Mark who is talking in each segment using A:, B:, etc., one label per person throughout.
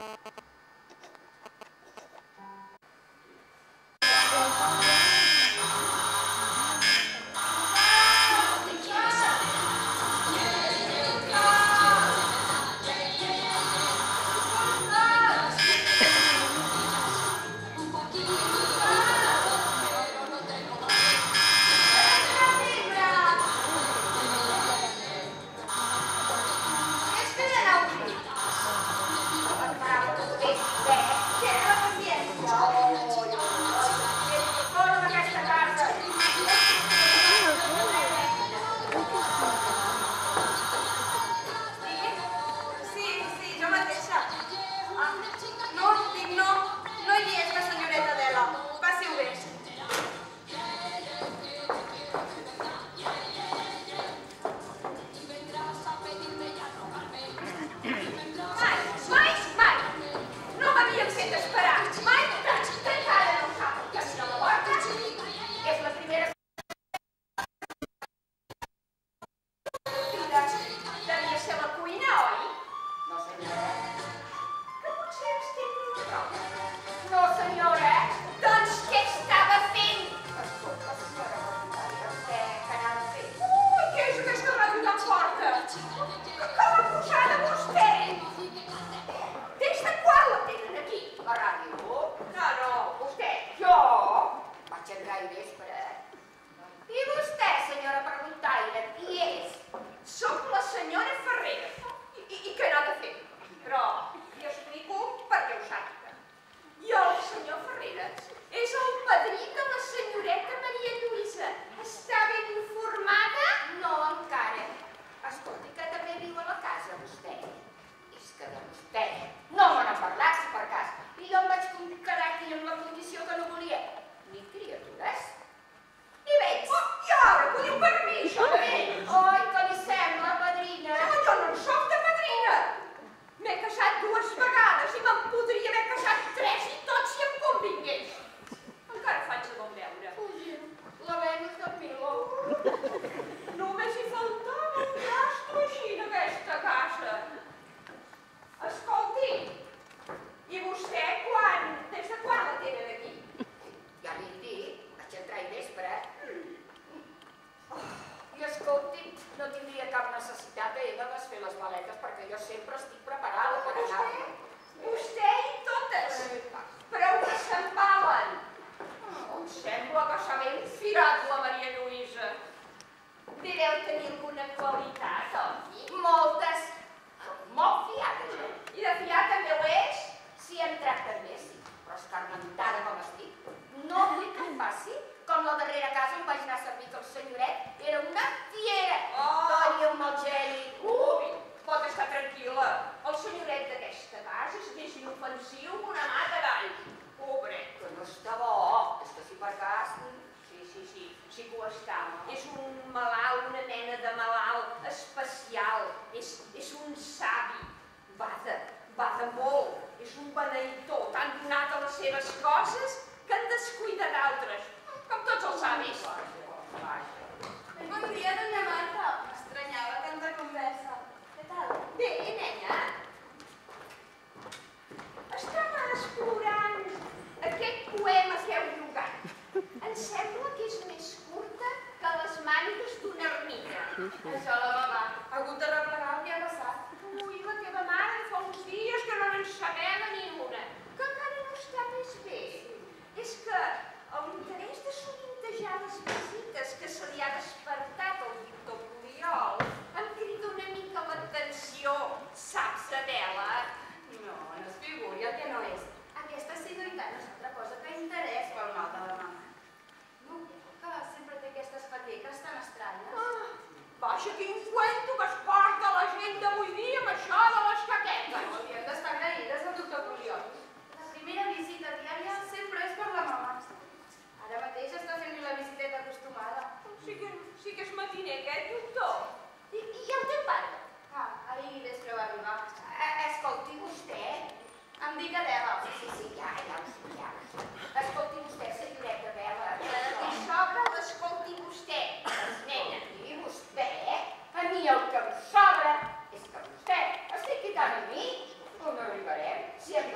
A: Si em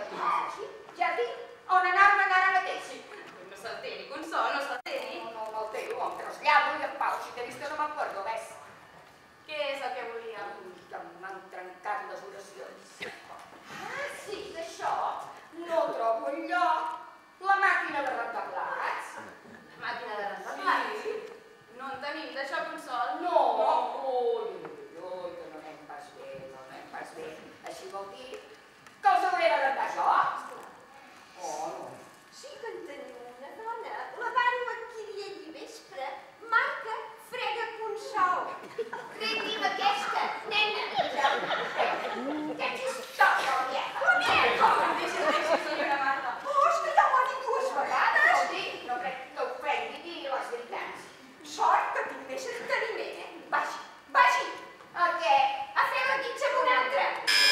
A: he vist que no m'acuerdo, ves.
B: Què és el que volia?
A: Que m'han trencat les oracions.
B: Ah, sí, d'això?
A: No trobo enlloc. La màquina de rentar plats.
B: Màquina de rentar plats?
A: Sí.
B: No en tenim, d'això consol?
A: No. Ui, que no anem pas bé, no anem pas bé. Així vol dir que els hauré de rentar jo? Oh, no.
C: Sí que en tenim una dona. La vàrem adquirir ahir vespre. Marca Frega Consol. Retim aquesta, nena.
A: Què és això, vieja?
C: La vieja!
B: Deixa, senyora Marta.
C: Oh, és que ja ho ha dit dues vegades.
A: Escolti, no crec que ofengui dir les veritats.
C: Sort que tinc més enteniment, Vagi, vagi.
A: A què?
C: A fer la guitza amb un altre.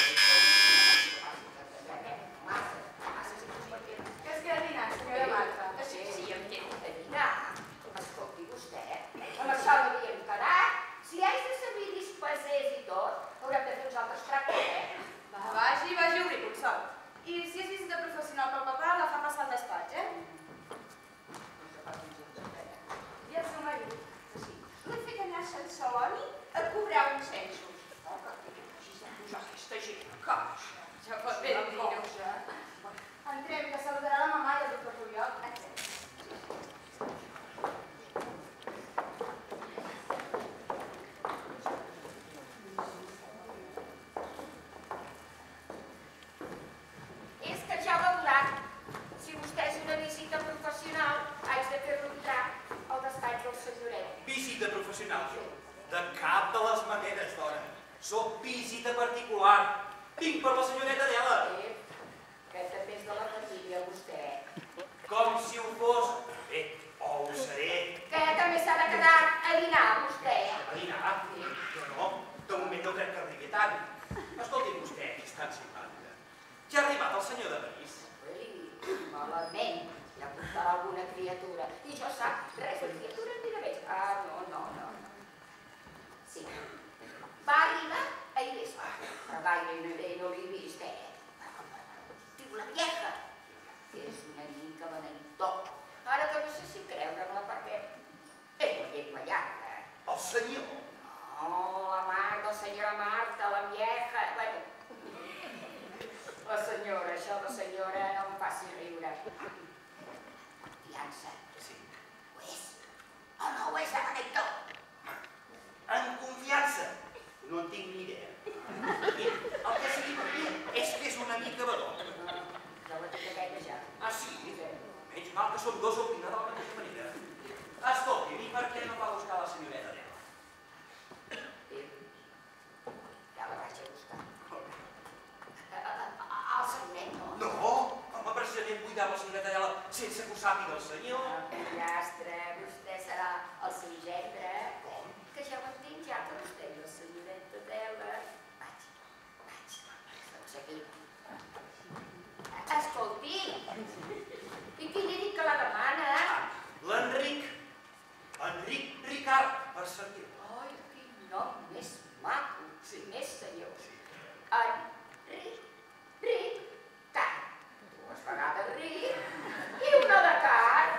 B: Que es queda dinant, senyora Marta.
A: Sí, em quedo de dinar. Escolti, vostè, amb això no havíem quedat. Si haig de servir dispensers i tot, haurem de fer uns altres tractes,
B: Vagi a obrir, consol. I si és visita professional pel papà, la fa passar al despatx, I el seu marit?
A: Sí.
C: L'he fet anar a Sant Celoni a cobrar uns censos.
A: Aquesta gent, cosa.
B: Ja pot bé dir-ho. Entrem, que saludarà la mamà i el doctor Puyol.
A: És que ja veuran. Si vostè és una visita professional, haig de fer-lo entrar al despatx del senyoret.
D: Visita professional, jo. De cap de les maneres, dona. Soc visita particular. Vinc per la senyoreta Adela.
A: Que també és de la família, vostè.
D: Com si ho fos. Bé, o ho seré.
A: Que també s'ha de quedar a dinar, vostè.
D: A dinar? Jo no. De moment no crec que arribi tant. Escolti vostè, que és tan simpàtica. Ja ha arribat el senyor de París.
A: Ui, malament. Ja portarà alguna criatura. I jo sap, res de criatura ni de més. Ah, no. Sí. Va arribar ahir vespre. Però gaire no l'he vist, Diu la vieja, que és una mica beneitó. Ara que no sé si creure-la perquè és una llengua llarga.
D: El senyor?
A: No, la Marta, la senyora Marta, la vieja... Bueno, la senyora, això de senyora no em faci riure. Confiança.
D: Sí.
A: Ho és? O no ho és de beneitó?
D: En confiança? No en tinc ni idea. Mira, el que sigui per mi és que és una mica badó.
A: Ja ho he fet aquella ja.
D: Ah, sí? Menys mal que som dos a opinar de la mateixa manera. Escolti, i per què no va buscar la senyoreta Adela?
A: Ja la vaig a buscar. El senyoret no?
D: No, home, precisament vull dar la senyoreta Adela sense que ho sàpiga el senyor.
A: Pollastre, vostè serà el seu gendre.
D: Com?
A: Que ja ho entenc ja, que vostè i la senyoreta Adela... Vaig. Doncs aquí. Escolti, i qui li dic que la demana?
D: L'Enric. Enric Ricard, per servir.
A: Ai, quin nom més maco, més senyor. Ricard. Dues vegades Ric i una de car.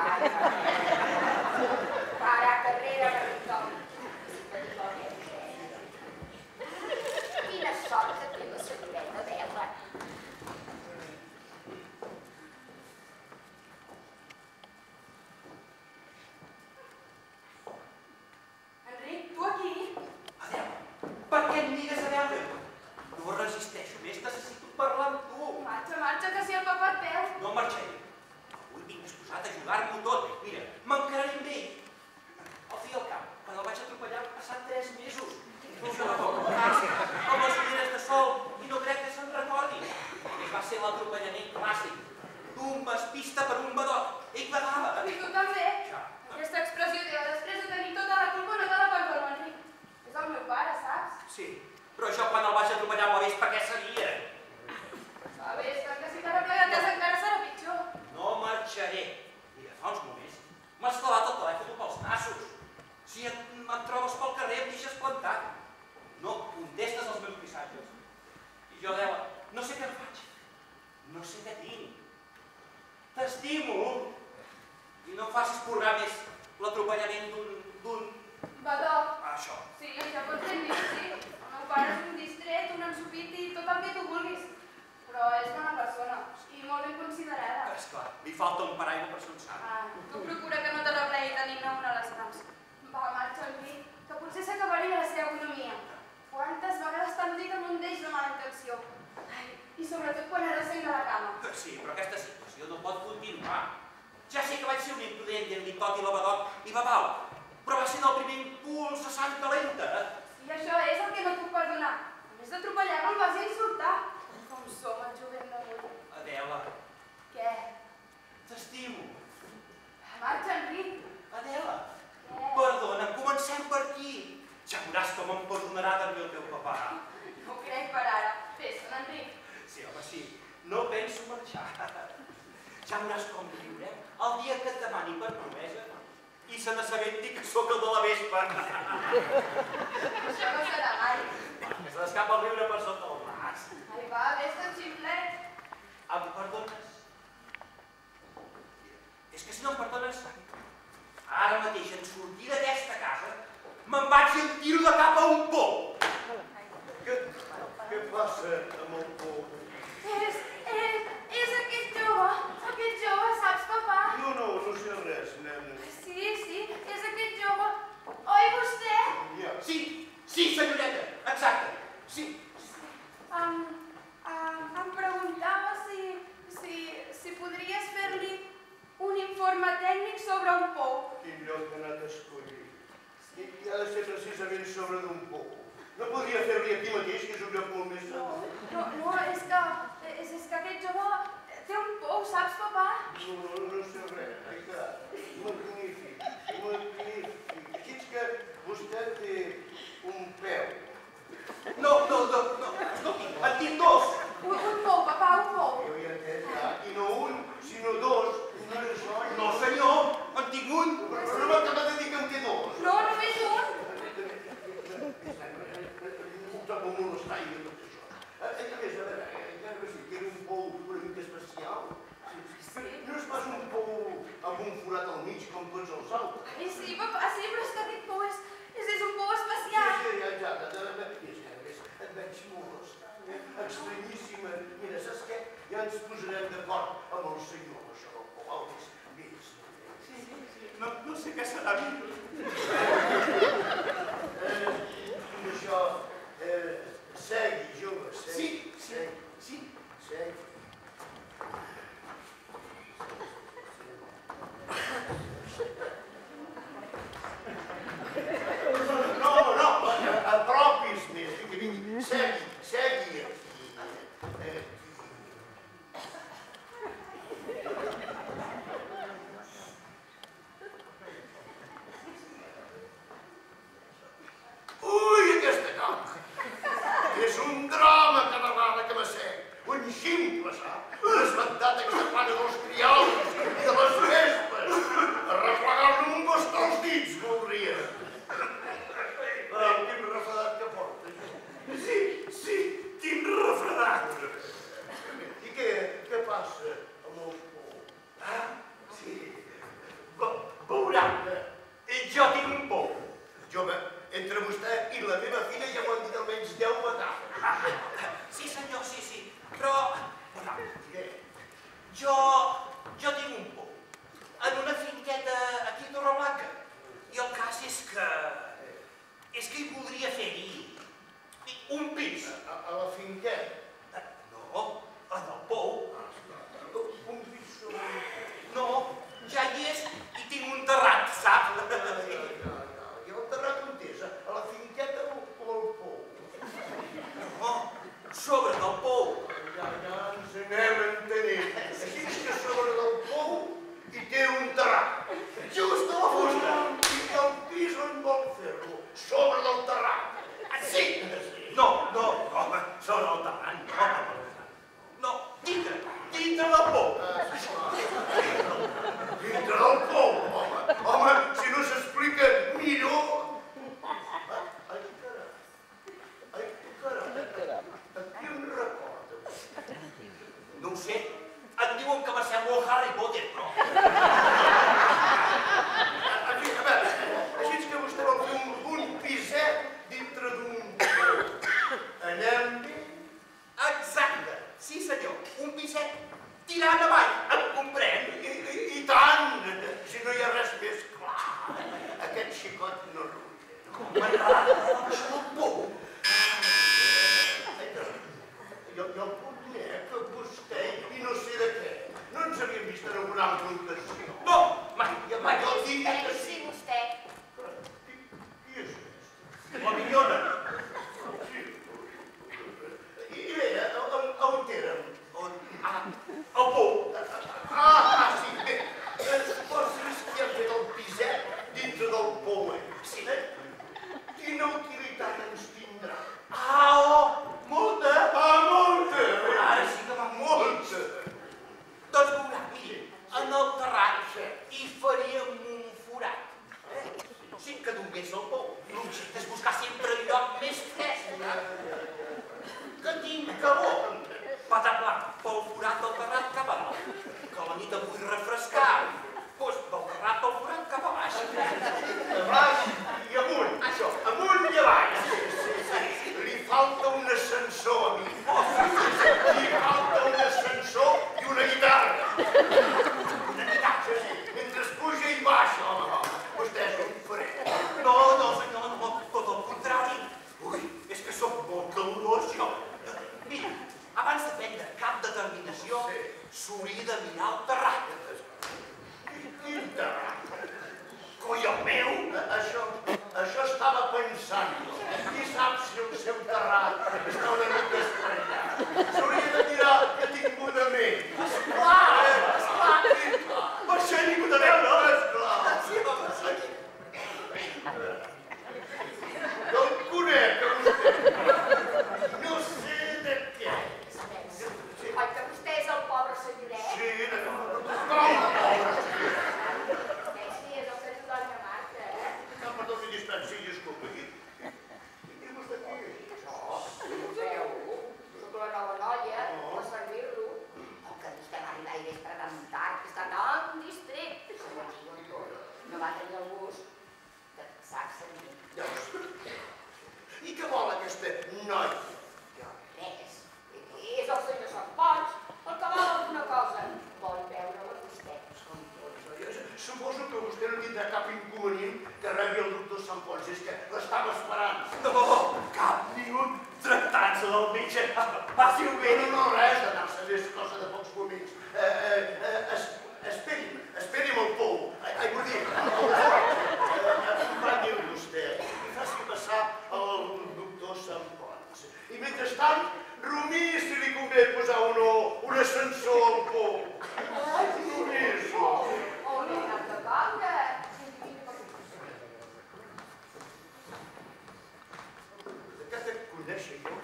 A: Para carrera de Ricard. Quina sort que té la senyoreta Adela.
B: Enric, tu aquí?
D: Adela, per què em digues a veure? No resisteixo més, necessito parlar amb tu.
B: Marxa, que si el papà et veu.
D: No marxaré. Avui vinc disposat a ajudar-m'ho tot. Mira, m'encararé amb ell. Al fi i al cap, quan el vaig atropellar han passat 3 mesos. No se la pot passar, amb les ulleres de sol, i no crec que se'n recordi. Va ser l'atropellament clàssic. Tu m'espista per un badot. Ell badava.
B: I tu també.
D: Ja.
B: Aquesta expressió teva, després de tenir tota la culpa, no te la pots donar, Enric. És el meu pare, saps?
D: Sí, però jo quan el vaig atropellar m'ho vist perquè sabia.
B: Sabes, que si t'ha replegat casa encara serà pitjor.
D: No marxaré. Mira, fa uns moments m'has clavat el telèfon pels nassos. Si et trobes pel carrer em deixes plantat. No contestes als meus missatges. I jo, Adela, no sé què em faig. No sé què tinc. T'estimo. I no em facis purgar més l'atropellament d'un esclar, li falta un paraigua per sonsar.
B: Tu procura que no te replegui tenir-ne una a les mans. Va, marxa el vi, que potser s'acabaria la seva economia. Quantes vegades t'han dit amb un deix de mala intenció? Ai, i sobretot quan era sent de la cama.
D: Sí, però aquesta situació no pot continuar. Ja sé que vaig ser un imprudent i tot i l'abadot i babau, però va ser del primer impuls a sang calenta.
B: I això és el que no puc perdonar. A més d'atropellar-lo, el vas insultar. Com som el jovent d'avui.
D: Adela,
B: Què?
D: t'estimo.
B: Marxa, Enric.
D: Adela,
B: Què?
D: perdona, comencem per aquí. Ja veuràs com em perdonarà també el teu papà.
B: No ho crec per ara. Fes-te'n, Enric.
D: Sí, home, sí. No penso marxar. Ja veuràs com riurem el dia que et demani per promesa i se n'assabenti que sóc el de la vespa.
B: Això no serà mai.
D: Que se n'escapa el riure per sota el braç.
B: Ai, va, vés-te'n, ximflet.
D: Em perdones? És que si no em perdones, ara mateix en sortir d'aquesta casa me'n vaig i em tiro de cap a un pou.
E: Què passa amb el pou?
B: És aquest jove, saps, papà?
E: No sé res, nena.
B: Sí, és aquest jove. Oi, vostè?
E: Ja.
D: Sí, senyoreta, exacte, sí.
B: Em preguntava si podries fer-li un informe tècnic sobre un pou.
E: Quin lloc ha anat a escollir? I ha de ser precisament sobre d'un pou. No podria fer-li aquí mateix, que és un lloc molt més segur.
B: No, és que aquest jove té un pou, saps, papà?
E: No sé res, Aica. Magnífic. Així és que vostè té un peu.
D: No, escolti, en tinc dos.
B: Un pou, papà, un pou.
E: Jo hi entenc, ja. I no un, sinó dos. No és això.
D: No, senyor, en tinc un.
E: Però no m'acaba de dir que en té dos.
B: No, només un.
E: Trobo molt estrany de tot això. A més, a veure, encara que sí que era un pou una mica especial. No és pas un pou amb un forat al mig com tots els altres.
B: Sí, papà, sí, però és que aquest pou és un pou especial.
E: Sí, ja. Et veig molt estrany, estranyíssima. Mira, saps què? Ja ens posarem d'acord amb el senyor, això del pou. El més.
D: No sé què serà millor.
E: Això, segui, jove, segui.
D: Sí.
E: Segui. No, apropis més, que vingui. Segui aquí. Ui, aquesta coca! És un drama cada vegada que m'assec. Un ximple, sap? L'esventat extrapant dels trials i de les vespes. Arreplegar-me un bastó als dits, voldria. Quin refredat que porta.
D: Sí, quin refredat.
E: I què passa amb el pou?
D: Sí. Veurà, jo tinc un pou.
E: Jove, entre vostè i la meva filla ja m'ho han dit almenys 10 vegades.
D: Sí, senyor, sí. Però,
E: Què?
D: jo tinc un pou. En una finqueta aquí a Torreblanca. I el cas és que hi voldria fer-hi un pis.
E: A la finqueta?
D: No, en el pou.
E: Un pis sobre un pou.
D: No, ja hi és i tinc un terrat, sap?
E: I el terrat on és? A la finqueta o al pou?
D: No, sobre del pou.
E: Ja ens anem entenent. Així és que sobre del pou hi té un terrat. Just a la fusta. I el pis on vol fer-lo? Sobre del terrat.
D: Sí. No, home, sobre el terrat, no. No, dintre del pou.
E: Dintre del pou, home. Home, si no s'explica millor... Ai, caram. Aquí em recorda.
D: No ho sé, em diuen que m'assemblo a Harry Potter, però...
E: En fi, a veure, així és que vostè vol fer un piset dintre d'un pou. Anem bé?
D: Exacte, sí senyor, un piset tirant avall.
E: és el pou.
D: L'objecte és buscar sempre el lloc més fresc.
E: Que tinc calor.
D: Patapla, pel forat del terrat cap a dalt. Que la nit em vull refrescar. Doncs del terrat del forat cap a baix.
E: A baix i amunt, això, amunt i avall. Sí. Li falta un ascensor a mi. Li falta un ascensor i una guitarra.
D: Una guitarra?
E: Sí. Mentre puja i baixa, home. Vostè és un fred.
D: No, senyor, no, tot el contrari. Ui, és que sóc molt calorós, jo. Mira, abans de prendre cap determinació, s'hauria de mirar el terrat.
E: Quin terrat? Coi, el meu? Això estava pensant. Qui sap si el seu terrat està una mica estrellat? S'hauria de mirar que tinc una ment.
D: Esclar. Per això he vingut a veure.
E: Esclar. No el conec, a vostè. No sé de què.
A: Oi, que vostè és el pobre senyoret?
E: Sí, de com?
A: Sí, és el senyor Doña Marta,
E: No, perdó, si dispensi, disculpi. I vostè qui és?
A: Ho veu? Soc la nova noia, per servir-lo. Com que vostè va arribar ahir vespre tan tard, que està tan distret, segons diuen tot, no va tenir el gust de fixar-se en mi.
E: I què vol aquesta noia?
A: Res. És el senyor Sant Pons, el que vol alguna cosa. Vol veure-la vostè.
E: Suposo que vostè no tindrà cap inconvenient que rebi el doctor Sant Pons, és que l'estava esperant.
D: No, cap ni un. Tractant-se del metge. Passi-ho bé.
E: No, res, d'anar-se és cosa de pocs moments. Esperi'm el pou. Ai, vull dir, acompanyi-el vostè i faci passar el doctor Sant Pons. I mentrestant, rumii si li convé posar o no un ascensor al pou. Ai, rumii-s'ho.
A: On he anat de coure?
E: Que te coneixo jo?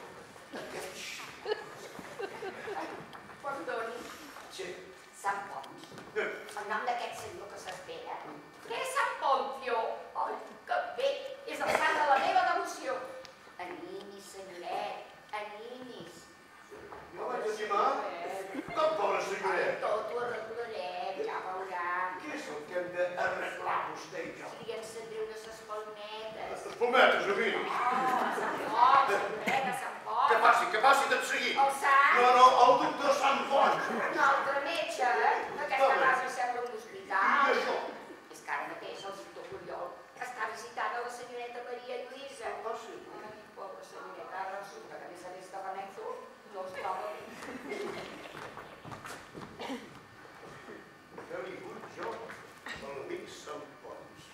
A: Perdoni,
E: Sí.
A: Sant Pons. El nom d'aquest senyor que s'espera. Què és Sant Poncio? Ai, que bé! És el sant de la meva devoció. Animis, senyoret, animis.
E: Jo vaig animar? Com pobre senyoret?
A: Tot ho arreglarem, ja veurà.
E: Què és el que hem d'arreglar vostè i jo?
A: Li encendré unes espalmetes.
E: Espometes, a mi.
A: Sant Pons, senyoreta, Sant Pons.
E: Que passi tot seguit.
A: El sant?
E: No, el doctor Sant Pons.
A: Un altre metge, aquesta casa sembla un hospital.
E: I això?
A: És que ara mateix el doctor Pujol està visitant a la senyoreta Maria Lluïsa.
E: Ah, sí?
A: Ai, pobra senyoreta, ara resulta que a més a més de benèfic no es troba bé.
E: He vingut jo, l'amic Sant Pons.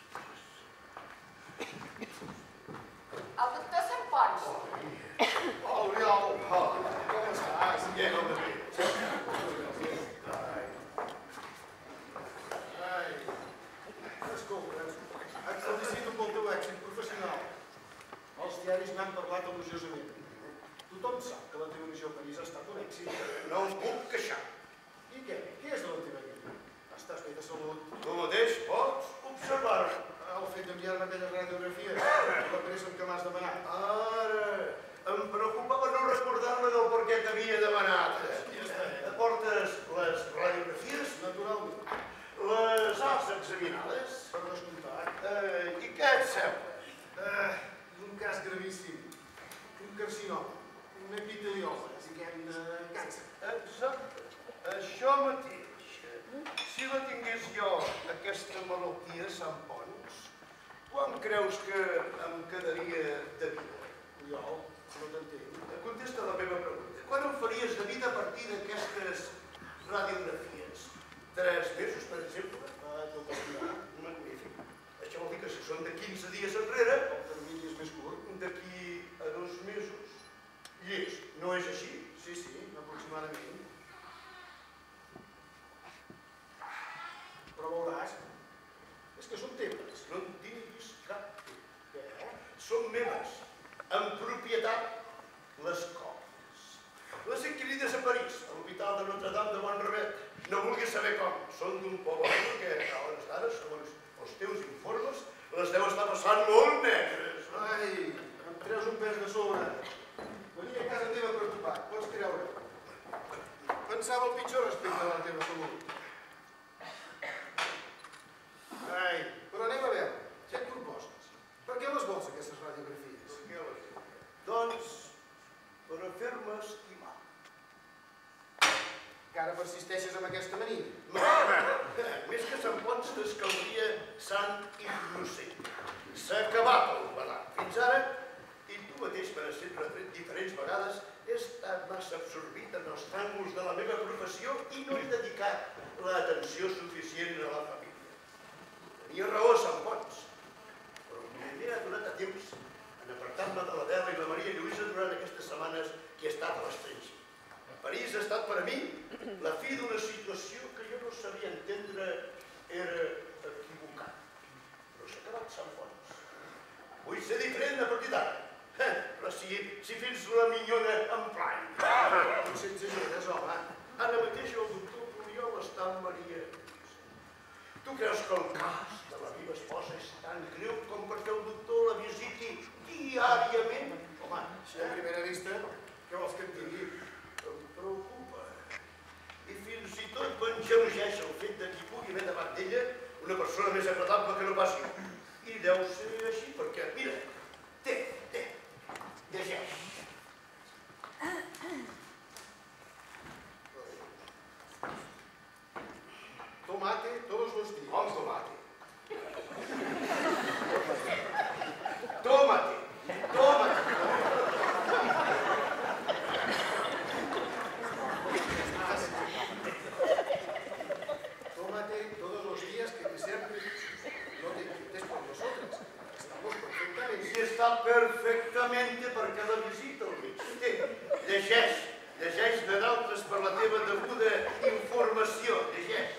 A: El doctor Sant Pons.
E: Oriol, com estàs? Bien, home,
F: Escolta, et felicito pel teu èxit professional. Els diaris n'han parlat elogiosament. Tothom sap que la teva missió a París ha estat un èxit.
E: no em puc queixar.
F: I què? Què és de la teva vida? Estàs bé de salut?
E: Tu mateix pots observar-ho.
F: El fet d'enviar-me aquelles radiografies, la pressa en què m'has demanat.
E: Ara, em preocupava no recordar-me del per què t'havia demanat. Portes les radiografies?
F: Naturalment.
E: Les has examinades?
F: Per descomptat.
E: I què et sembla?
F: Un cas gravíssim. Un carcinoma. Una epitelioma. Si que càncer.
E: Exacte. Això mateix. Si la tingués jo, aquesta malaltia, Sant Pons, quan creus que em quedaria de vida?
F: Oriol, no t'entenc.
E: Contesta la meva pregunta. Quan em faries de vida a partir d'aquestes radiografies? 3 mesos, per exemple?
F: Tot estirà.
E: Magnífic. Això vol dir que si són de 15 dies enrere,
F: El termini és més curt.
E: d'aquí a 2 mesos. I és, no és així?
F: Sí, aproximadament. Però veuràs, és que són teves.
E: No en tinguis cap.
F: Què?
E: Són meves, en propietat, les còpies. Les adquirides a París, a l'Hospital de Notre-Dame de Bonremet. No vulguis saber com. Són d'un poble que, a hores d'ara, segons els teus informes, les deu estar passant molt negres.
F: Ai, em treus un pes de sobre. Venia a casa teva preocupat, pots creure. Pensava el pitjor respecte a la teva salut. Ai, però anem a veure, què et proposes? Per què les vols, aquestes radiografies?
E: Per què les vols? Doncs, per a fer-me estimar.
F: Que ara persisteixes amb aquesta mania.
E: No, més que Sant Ponç t'escaldria sant i innocent. S'ha acabat el badat. Fins ara, i tu mateix me n'has fet retret diferents vegades, he estat massa absorbit en els tràngols de la meva professió i no he dedicat l'atenció suficient a la família. Tenia raó a Sant Ponç, però m'he adonat a temps en apartar-me de l'Adela i la Maria Lluïsa durant aquestes setmanes que he estat a l'estranger. París ha estat per a mi la fi d'una situació que jo no sabia entendre era equivocat. Però s'ha acabat Sant Ponç. Vull ser diferent a partir d'ara. Però si fins la minyona em plany.
F: No s'exageres, home.
E: Ara mateix el doctor Puriol està amb Maria Lluïsa. Tu creus que el cas de la meva esposa és tan greu com perquè el doctor la visiti diàriament? Home,
F: Si a primera vista, què vols que et digui?
E: em preocupa. I fins i tot m'engeugeix el fet de que hi pugui haver davant d'ella una persona més agradable que no pas jo. I deu ser així perquè, mira, llegeix.
F: Tomate todos los días.
E: Com tomate? Tómate.
F: Tómate todos los días que te sean precisos. No te quites por nosotras. Estamos perfectamente.
E: I està perfectamente perquè la visita al metge. Llegeix de d'altres per la teva deguda informació. Llegeix.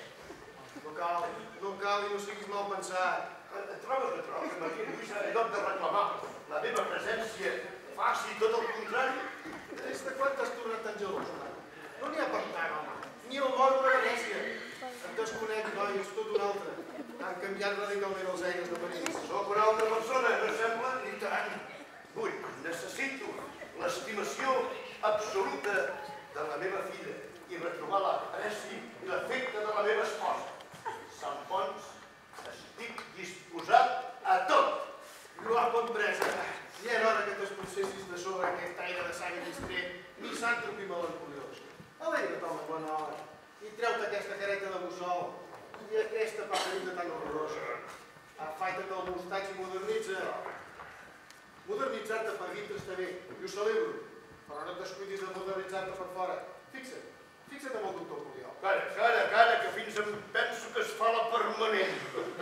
F: No cal i no siguis mal pensat.
E: Trobes que Maria Lluïsa, en lloc de reclamar la meva presència, faci tot el contrari?
F: Des de quan t'has tornat tan gelós, home? No n'hi ha per tant, home. Ni el moro de Venècia. Et desconec, noi, és tot un altre. Han canviat radicalment els aires de París.
E: Soc una altra persona, no sembla? Ni tant. Necessito l'estimació absoluta de la meva filla i retrobar l'apreci i l'afecte de la meva esposa. Sant Ponç, estic disposat a tot.
F: No ha compresa. Ja era hora que t'expulsessis de sobre aquest aire de sang distret, misàntrop i melancoliós. Alegra't, home, bona hora. I treu-te aquesta careta de mussol i aquesta paperita tan horrorosa. Afaita't el mostatge i modernitza. Modernitzar-te per dintre està bé, i ho celebro, però no et descuidis de modernitzar-te per fora. Fixa't amb el doctor Puriol.
E: Cara, que fins em penso que es fa la permanent.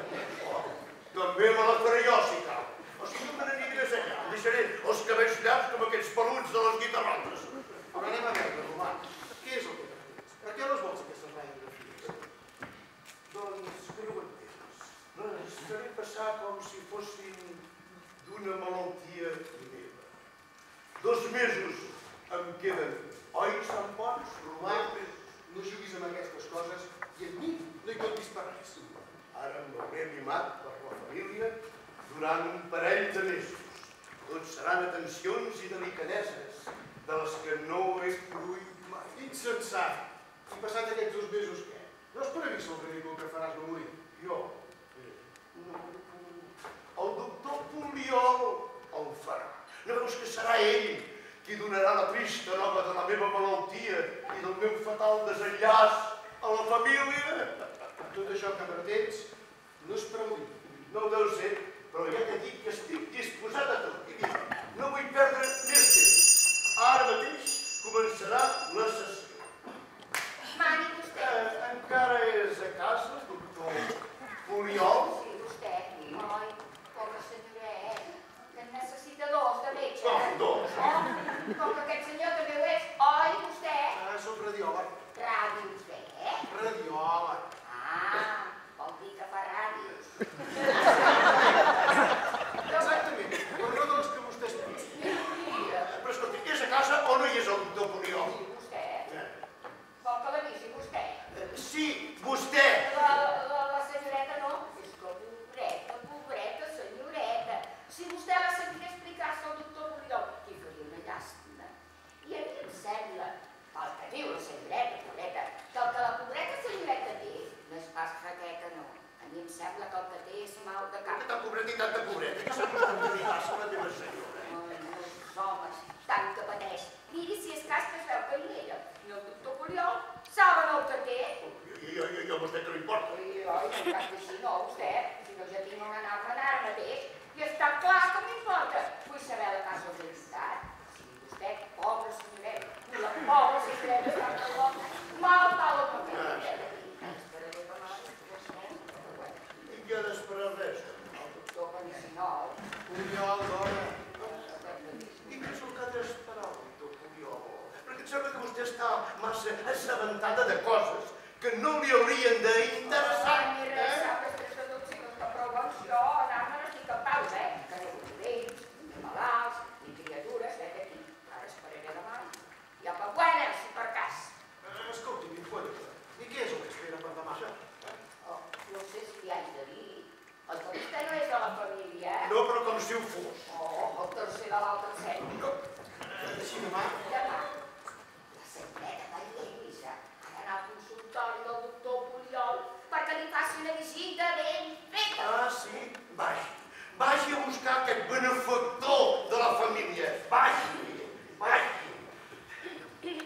E: També me la faré jo, si cal. O sigui, no me n'aniré més enllà. Em deixaré els cabells llargs com aquests peluts de les guitarrotes.
F: Però anem a veure, Romà, què és el que t'agrades? Per què les vols, aquestes radiografies?
E: Doncs, que no ho entens. Les faré passar com si fossin d'una malaltia meva. 2 mesos em queden. Oi, Sant Ponç?
F: Romà, no juguis amb aquestes coses i amb mi no hi comptis per res.
E: Ara em veuré mimat per la família durant un parell de mesos. Tot seran atencions i delicadeses de les que no he produït mai.
F: Insensat! I passat aquests 2 mesos, què? No és previst el ridícul que faràs no morir.
E: Jo? No. El doctor Puriol el farà. No veus que serà ell qui donarà la trista nova de la meva malaltia i del meu fatal desenllaç a la família?
F: Tot això que pretens no és per morir.
E: No ho deu ser, però ja t'he dit que estic disposat a tot. I mira, no vull perdre més temps. Ara mateix començarà la sessió.
A: Mani, vostè.
E: Encara és a casa, doctor Puriol?
A: Sí, vostè. Ai, pobre senyoret, que en necessita 2 de metge.
E: Com 2?
A: Com que aquest senyor també ho és. Oi, vostè?
F: Soc radiòleg.
A: Ràdio, vostè, eh?
F: Radiòleg.
A: Vol dir que fa ràdios.
F: Exactament, però no dels que vostès pensen.
E: Però escolta, és a casa o no hi és el doctor Puriol?
A: Sí, vostè. Vol que l'avisi vostè?
E: Sí, vostè.
A: La senyoreta no. És que pobreta, senyor.
E: quantitat de pobreta que s'ha costat de dir-se a la teva senyora.
A: Els homes, tant que pateix. Miri si és cas que es veu que hi era. I el doctor Poliol saben el que té.
E: I a vostè què li importa?
A: I en cas que sí, no, vostè. Si no, ja tinc on anar ara mateix. I està clar que m'importa. Vull saber la casa de veritat. Si vostè, pobre senyoret, i la pobra senyoret està tan bona, mal fa la família.
E: I què ha d'esperar res?
A: El doctor Pensinol.
F: Poliol, dona.
E: I què és el que ha d'esperar el doctor Poliol? Perquè em sembla que vostè està massa assabentada de coses que no li haurien d'interessar.
A: Ni res, sap, després de tot, si no està prou bon, jo anar-me n'estic en pau, que no vull vells, ni malalts, ni criatures, que aquí. Ara esperaré demà. I apa, buenas, si per cas.
F: Escolti, m'informa. I què és el que espera per demà?
A: Oh, no sé si li haig de dir. El que vostè no és de la família, eh?
E: No, però com si ho fos.
A: Oh, el tercer de l'altre seny.
F: Així demà?
A: Demà, la senyoreta Maria Lluïsa ha d'anar al consultori del doctor Poliol perquè li faci una visita ben feta.
E: Ah, sí? Vagi. Vagi a buscar aquest benefactor de la família. Vagi. Vagi.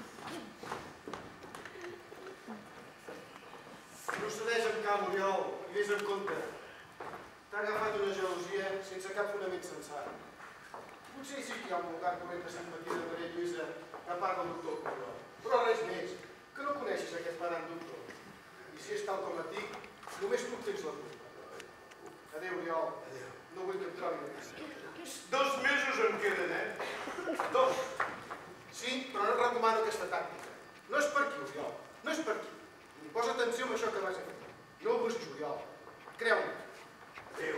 F: Procedeix amb calma, Oriol, i vés amb compte. T'ha agafat una gelosia sense cap fonament sensat. Potser sí que hi ha un voltant corrent de simpatia de Maria Lluïsa a part del doctor Poliol. Però res més, que no coneixes aquest parant doctor. I si és tal com et dic, només tu tens la culpa. Adéu, Oriol.
E: Adéu.
F: No vull que et trobi més.
E: 2 mesos em queden, eh? 2.
F: Sí, però no et recomano aquesta tàctica. No és per aquí, Oriol. No és per aquí. I posa atenció amb això que vas a fer. No ho busquis, Oriol. Creu-me.
E: Adéu.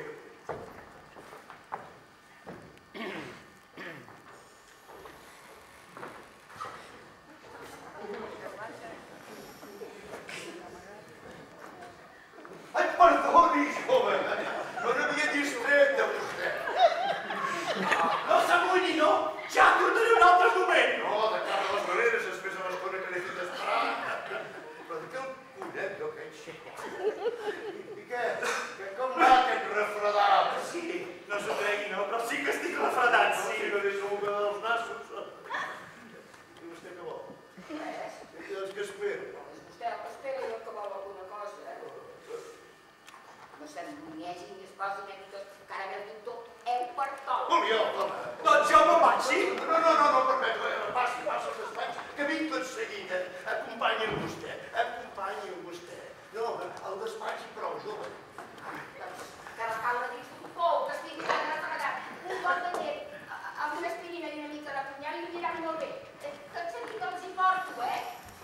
E: Ai, perdoni, jove. No n'havia distret de vostè.
D: No s'amulli, no? Ja tornaré un altre moment.
E: No, de cap de les maneres, després de l'estona que l'he fet esperar. Però de què el conec, jo, aquest? I què? Com va aquest refredat?
D: Sí, no s'ho cregui, no, però sí que estic refredat,
E: Sí,
D: sí.
E: no deixo un dels nassos. I vostè què vol?
A: Res.
E: I doncs què espera?
A: És vostè el que espera i el que vol alguna cosa, eh? No s'enmunyegin ni es posin aquí tots, que ara ve el doctor per tot.
E: Oriol, home.
D: Doncs jo me'n vaig, sí?
E: No, permet, passi al despatx, que vinc tot seguit. Acompanyi'm vostè. No, al despatx i prou, jove.
A: Doncs que la calma dins d'un pou, que estigui tan retallat, un pot de llet, amb una aspirina i una mica de punyal i aniran molt bé. Tot sentit que els hi porto, eh?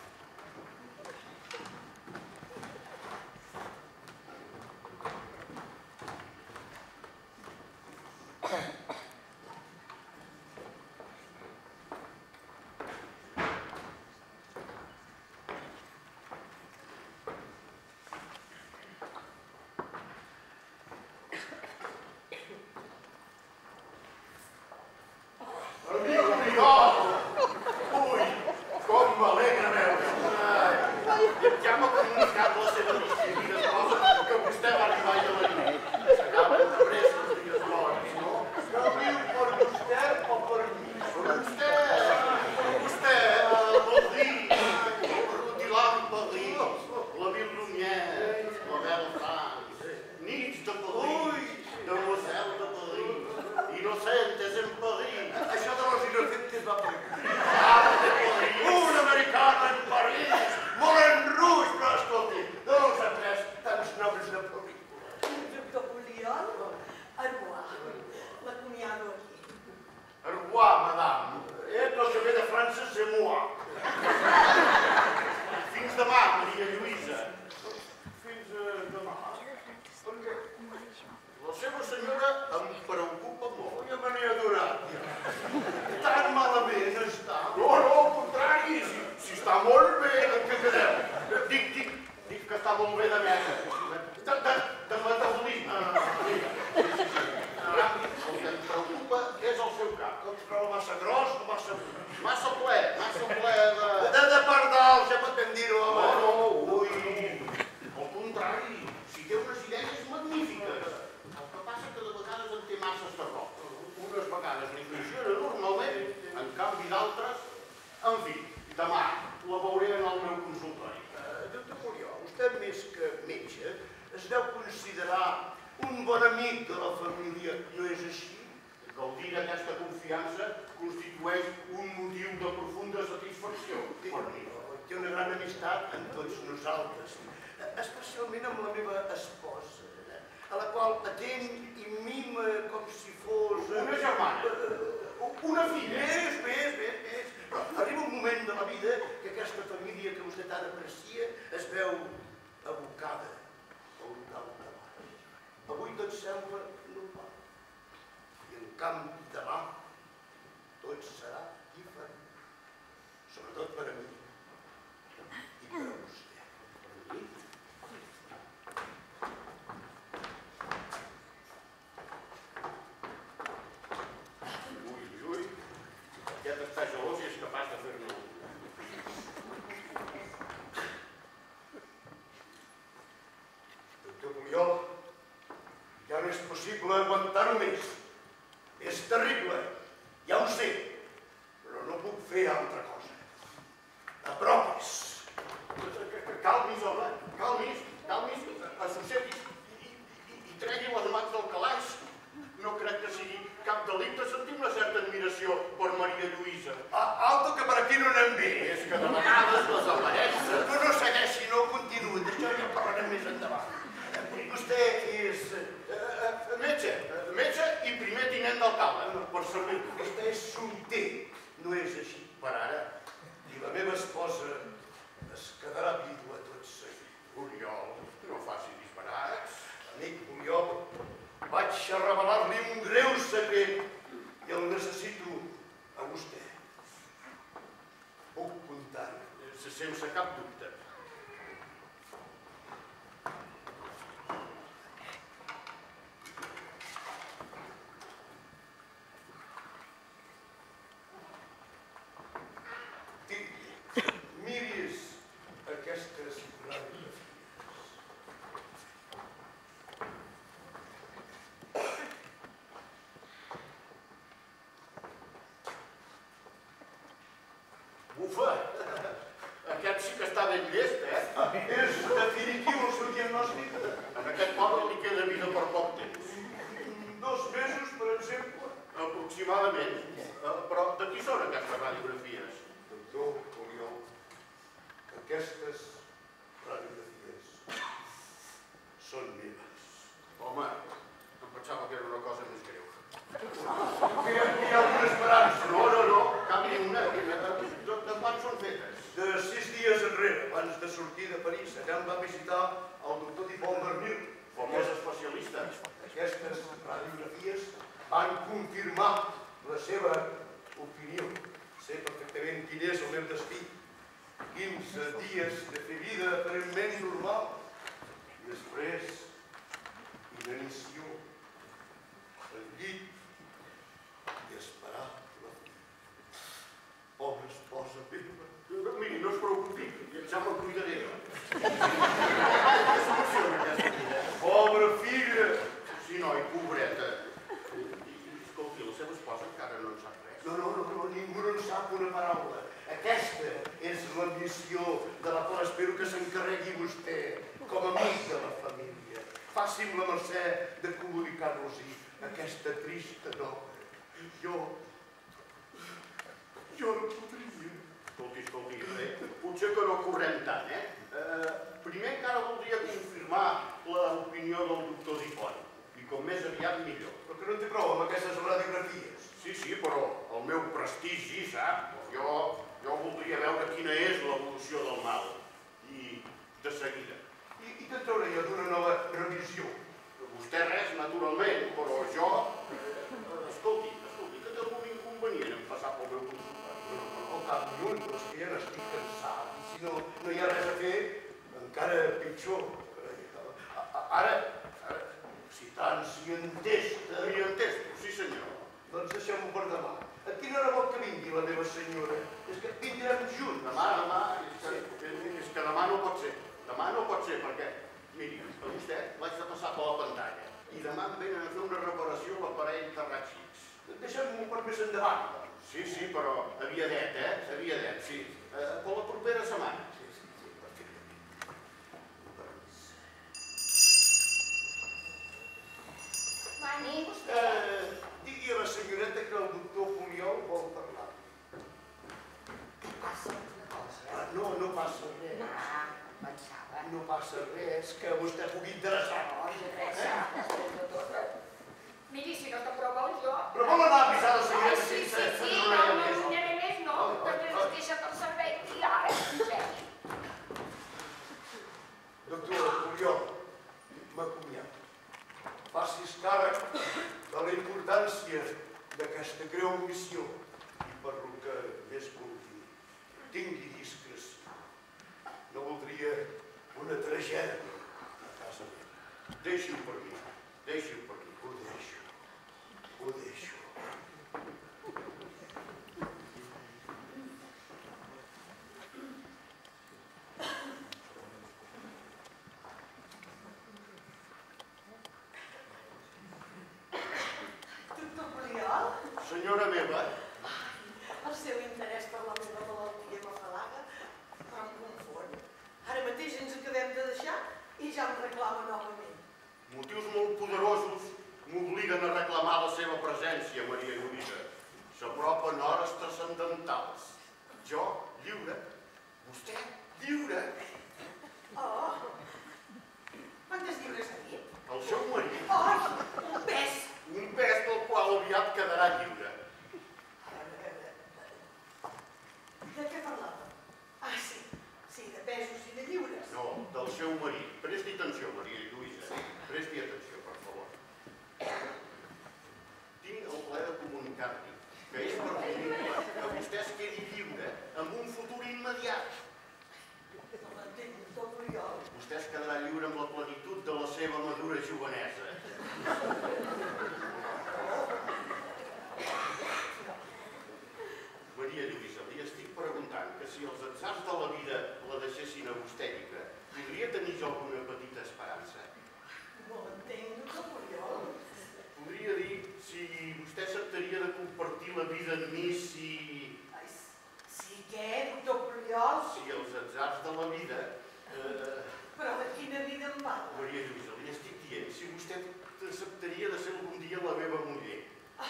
E: Ui, com m'alegra veure. Ja m'ha comunicat la seva distinguida cosa que vostè va arribar a la nit. S'acaba de pressa els dies bons, no? No viu per vostè o per mi? Per vostè. Vostè vol dir per utilar un París, la Ville-Lumière, la Belle France, nits de París, demoiselle de París, innocentes en París. Això de los inocentes va per aquí. Un americà en París, Moulin Rouge, però escolti, no els ha pres tants noms de pel·lícula.
G: Doctor Poliol, Arbois, l'acomiado aquí.
E: Arbois, madame. El que ve de França, c'est moi. Fins demà, Maria Lluïsa. Fins demà. Perquè la seva senyora em preocupa molt. Ja me n'he adonat. Tan malament està. No, al contrari. Si està molt bé, en què quedem? Dic que està molt bé de mena. De metabolisme. El que em preocupa és el seu cap. El trobo massa gros o massa ple de... De pardal, ja podem dir-ho, home. No, ui. Al contrari, si té unes idees magnífiques. El que passa que canvi demà, tot serà diferent. Sobretot per a mi i per a vostè. Ui, aquest està gelós i és capaç de fer-ne un. Doctor Poliol, ja no és possible aguantar-ho més. És terrible, ja ho sé, però no puc fer altra cosa. Apropis. Calmis, home, calmis, assosseguis i tregui les mans del calaix. No crec que sigui cap delicte sentir una certa admiració per Maria Lluïsa. Alto, que per aquí no anem bé. És que de vegades les aparences... No segueixi, no continuï, d'això ja parlarem més endavant. Vostè és metge i primer tinent d'alcalde, per servir-lo. Vostè és solter, no és així per ara. I la meva esposa es quedarà vídua tot seguit. Poliol, no faci disbarats. Amic Poliol, vaig a revelar-li un greu secret i el necessito a vostè. Puc comptar-hi. Sense cap dubte. Miris aquestes radiografies. Bufa! Aquest sí que està ben llest, És definitiu el seu diagnòstic? A aquest pobre li queda vida per poc temps. 2 mesos, per exemple? Aproximadament. Però de qui són aquestes radiografies? Doctor Poliol, aquestes radiografies són meves. Home, em pensava que era una cosa més greu. Hi ha alguna esperança? No, cap ni una. De quan són fetes? De 6 dies enrere, abans de sortir de París. Allà em va visitar el doctor Dipol Bernil. Famós especialista. Aquestes radiografies van confirmar la seva opinió. Sé perfectament quin és el meu destí. 15 dies de fer vida aparentment normal. I després, inanició, al llit i esperar la fi. Pobra esposa meva. Miri, no es preocupi, ja me'l cuidaré. Pobra filla. Sí, noi, pobreta. Escolti, la seva esposa encara no en sap res. No, ningú no en sap una paraula. Aquesta és la missió de la qual espero que s'encarregui vostè, com a amic de la família. Faci'm la mercè de comunicar-los-hi aquesta trista nova. Jo no podria. Escolti, potser que no correm tant, Primer encara voldria confirmar l'opinió del doctor Dipol. I com més aviat millor. Però que no té prou amb aquestes radiografies. Sí, però el meu prestigi, sap? Jo voldria veure quina és l'evolució del mal. I de seguida. I què en trauré jo d'una nova revisió? Vostè res, naturalment, però jo... Escolti, que té algun inconvenient en passar pel meu consultori? No, cap ni un, però és que ja n'estic cansat. I si no hi ha res a fer, encara pitjor. Ara, si tant s'hi entesta... M'hi entesto, sí senyor. Doncs deixem-ho per demà. A quina hora vol que vingui la meva senyora? És que vindrem junts. Demà, és que demà no pot ser. Demà no pot ser perquè, miri, a vostè l'haig de passar per la pantalla. I demà em venen a fer una reparació a l'aparell de raig-x. Deixem-ho per més endavant. Sí, però aviadet, aviadet, sí. Per la propera setmana. Sí, perfectament.
A: Mani, vostè...
E: Digui a la senyoreta que el doctor Poliol vol parlar.
A: Passa una cosa.
E: No passa res.
A: Pensava.
E: No passa res que vostè pugui interessar.
A: No, després de tot. Miri, si no te prou jo...
E: Però vol anar a avisar la senyora sense...
A: Sí, no, anem més no. Després es deixa tot servei i ara.
E: Doctor Poliol, m'acomiado. Facis càrrec de la importància d'aquesta greu missió i per lo que més vulgui, tingui discreció. No voldria una tragèdia a casa meva. Deixi-ho per mi, deixi-ho per mi, ho deixo, ho deixo. Senyora meva,
G: el seu interès per la meva malaltia m'afalaga, però em confon. Ara mateix ens acabem de deixar i ja em reclama novament.
E: motius molt poderosos m'obliguen a reclamar la seva presència, Maria Lluïsa. S'apropen hores transcendentals. Jo, lliure. Vostè, lliure.
G: Oh! Quantes lliures ha dit?
E: El seu marit.
G: Oh! Un pes!
E: Un pes del qual aviat quedarà lliure.
G: De què parlava? Ah, sí. Sí, de pesos i de lliures.
E: No, del seu marit. Presti atenció, Maria Lluïsa. Presti atenció, per favor. Tinc el plaer de comunicar-li que és previsible que vostè es quedi lliure amb un futur immediat.
G: No m'entenc, doctor Oriol.
E: Vostè es quedarà lliure amb la plenitud de la seva madura jovenesa. Maria Lluïsa, li estic preguntant que si els atzars de la vida la deixessin a vostè lliure, podria tenir jo alguna petita esperança?
G: No m'entenc, doctor Oriol.
E: Podria dir si vostè acceptaria de compartir la vida amb mi si...
G: Ai, sí, què, doctor Oriol?
E: Si els atzars de la vida...
G: Però de quina vida em parla?
E: Maria Lluïsa, li estic dient si vostè acceptaria de ser algun dia la meva muller.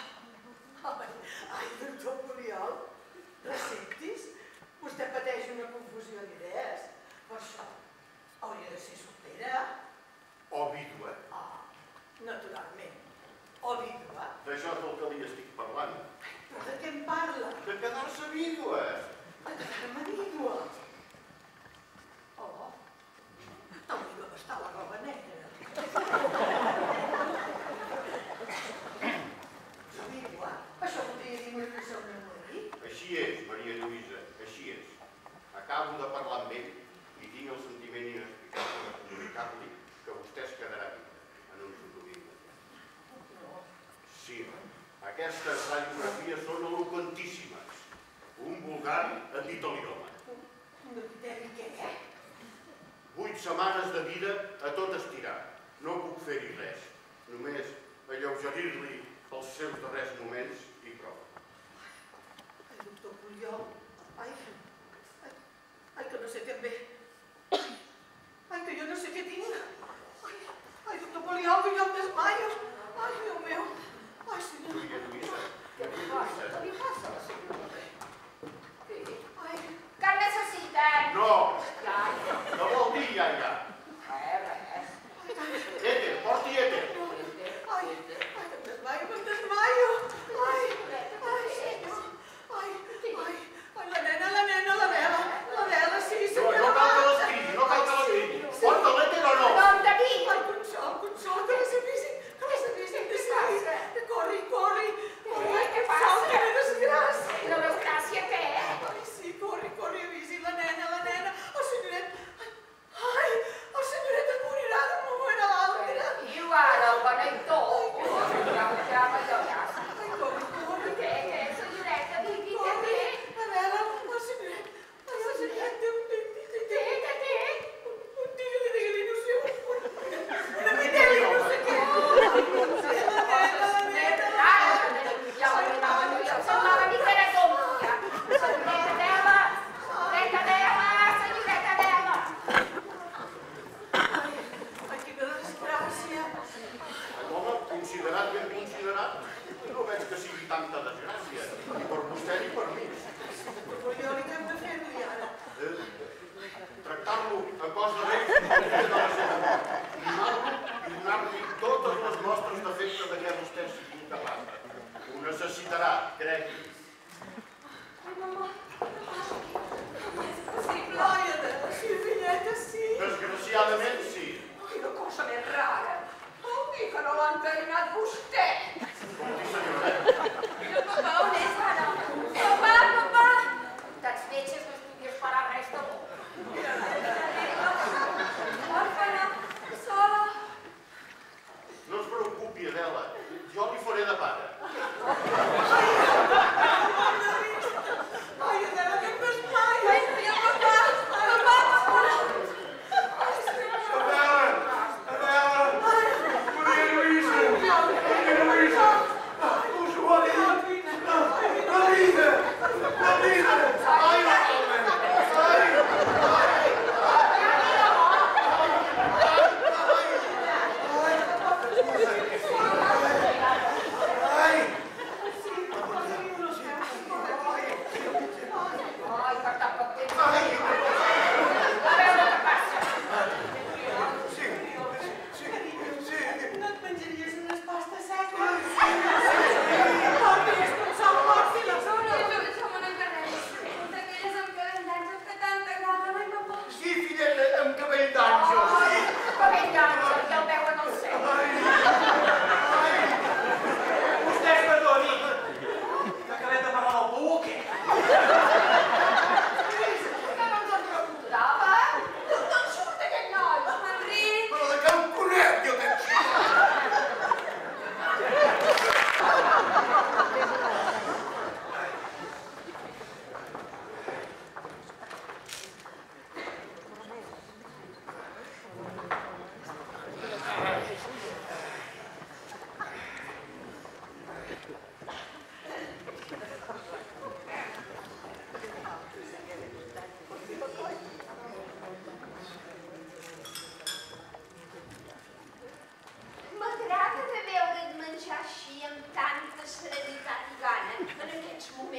G: Ai, doctor Oriol, receptis? Vostè pateix una confusió d'idees. Per això, hauria de ser soltera.
E: O vídua.
G: Ah, naturalment. O vídua.
E: D'això és del que li estic parlant.
G: Però de què em parla?
E: De quedar-se vídua.
G: De quedar-me vídua. Oh, hauria de gastar la roba negra. Vídua? Això voldria dir que és el meu marit?
E: Així és, Maria Lluïsa, així és. Acabo de parlar amb ell i tinc el sentiment inexplicable de comunicar-li que vostè es quedarà vídua en un futur immediat.
G: No.
E: Sí, aquestes radiografies són eloquentíssimes. Un vulgar epitelioma.
G: Un epiteli què?
E: 8 setmanes de vida a tot estirar. No puc fer-hi res. Només alleugerir-li els seus darrers moments i prou.
G: Ai, doctor Pujol. Ai, que no sé què em ve. Ai, que jo no sé què tinc. Ai, doctor Poliol, que jo em desmaio. Ai, Déu meu. Ai, senyor.
E: Maria Lluïsa,
A: Què li passa a la senyora? Què?
G: Ai,
A: Que necessiten?
E: no!
A: Ja.
E: No vol dir ja.
A: Res.
E: Èter, porti èter.
G: ai, que em desmaio. Ai, senyor. Ai, la nena, la vela, sí,
E: No,
G: senyor.
E: no cal que l'escrigui, no cal que l'escrigui. Porta l'èter o no?
A: No em devia.
G: Ai, consol, que les avisin, de seguida. Corri. Ai,
A: Què
G: consol,
A: passa?
G: que era desgràcia.
A: La desgràcia què?
G: Ai, sí, corri, avisi la nena. El senyoret... Ai, el senyoret es morirà d'un moment a l'altre.
A: Diu ara el beneitor. Ja m'allòs.
G: Ai, corri.
A: Què, senyoreta? Digui què té.
G: A veure, el senyoret... Ai, el senyoret té un...
A: Què té?
G: Digue-li, no sé, una miteli, no sé què. Sí, la nena.
A: Ja ho agradava, jo semblava ni que era tonta. Senyoreta Adela, senyoreta Adela.
G: Ai, quina desgràcia.
E: Home, considerat ben considerat, no veig que sigui tanta desgràcia, ni per vostè ni per mi.
G: Però jo li hem de fer-li ara.
E: Tractar-lo a cos de rei el dia de la seva mort, mimar-lo i donar-li totes les nostres defectes de què vostè sigui incapaç. Ho necessitarà, cregui.
G: Ai, mama, no és possible. Ai, Adela, sí, filleta, sí.
E: Desgraciadament, sí.
A: Quina cosa més rara. Vol dir que no l'ha encarinat vostè?
E: Escolti, senyora,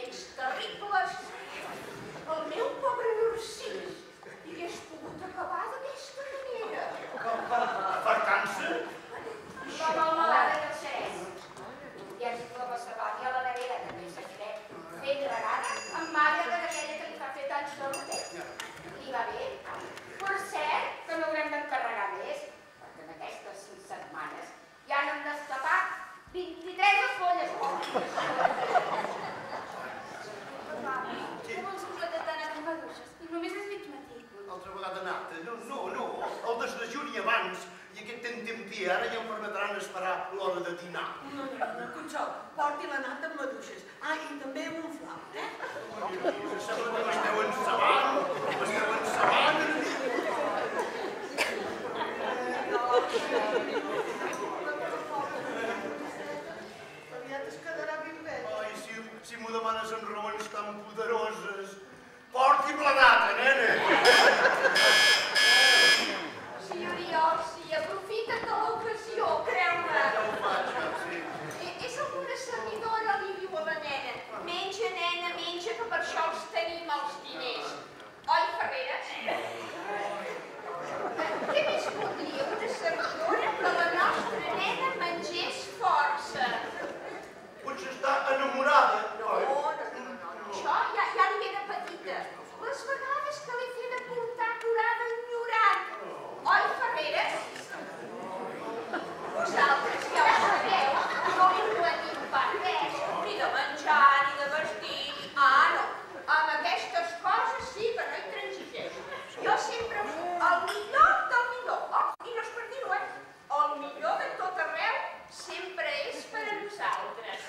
C: sentiments terribles. El meu pobre Narcís hagués pogut acabar d'aquesta manera.
E: Fartant-se?
A: La melmelada i el xerès. I hagi la Macedònia a la nevera, també seguirem fent regada amb mare de aquella que li fa fer tants tornets. Li va bé? Per cert, que no haurem d'encarregar més, perquè en aquestes 5 setmanes ja n'hem d'escapar 23 folles.
B: Com els completat d'anar amb maduixes? Només és mig matí.
E: Altra vegada nata? No. El desdejuni abans i aquest tentempié ara ja em permetran esperar l'hora de dinar.
G: No, Conxol, porti la nata amb maduixes. Ah, i també amb un flau, eh?
E: Sembla que m'esteu ensabant.
G: Aviat es quedarà ben bé.
E: Ai, si m'ho demanes amb raons tan poderoses. Porti'm la nata, nena!
C: Sí, Oriol, sí, aprofita't de l'ocasió, creu-me.
E: Ja ho faig, sí.
C: És alguna servidora, li diu a la nena. Menja, nena, menja, que per això els tenim, els diners. Oi, Ferreres? Què més voldria una servidora que la nostra nena mengés força?
E: Potser està enamorada.
C: No. Això ja li ve de petita. Les vegades que l'he fet apuntar curada enyorant. Oi, Ferreres? Vosaltres ja ho sabeu, no li guanyem per res, ni de menjar, ni de vestir. Ah, no, amb aquestes coses sí que no hi transigeixo. Jo sempre el millor del millor. Oh, i no és per dir-ho, el millor de tot arreu sempre és per a nosaltres.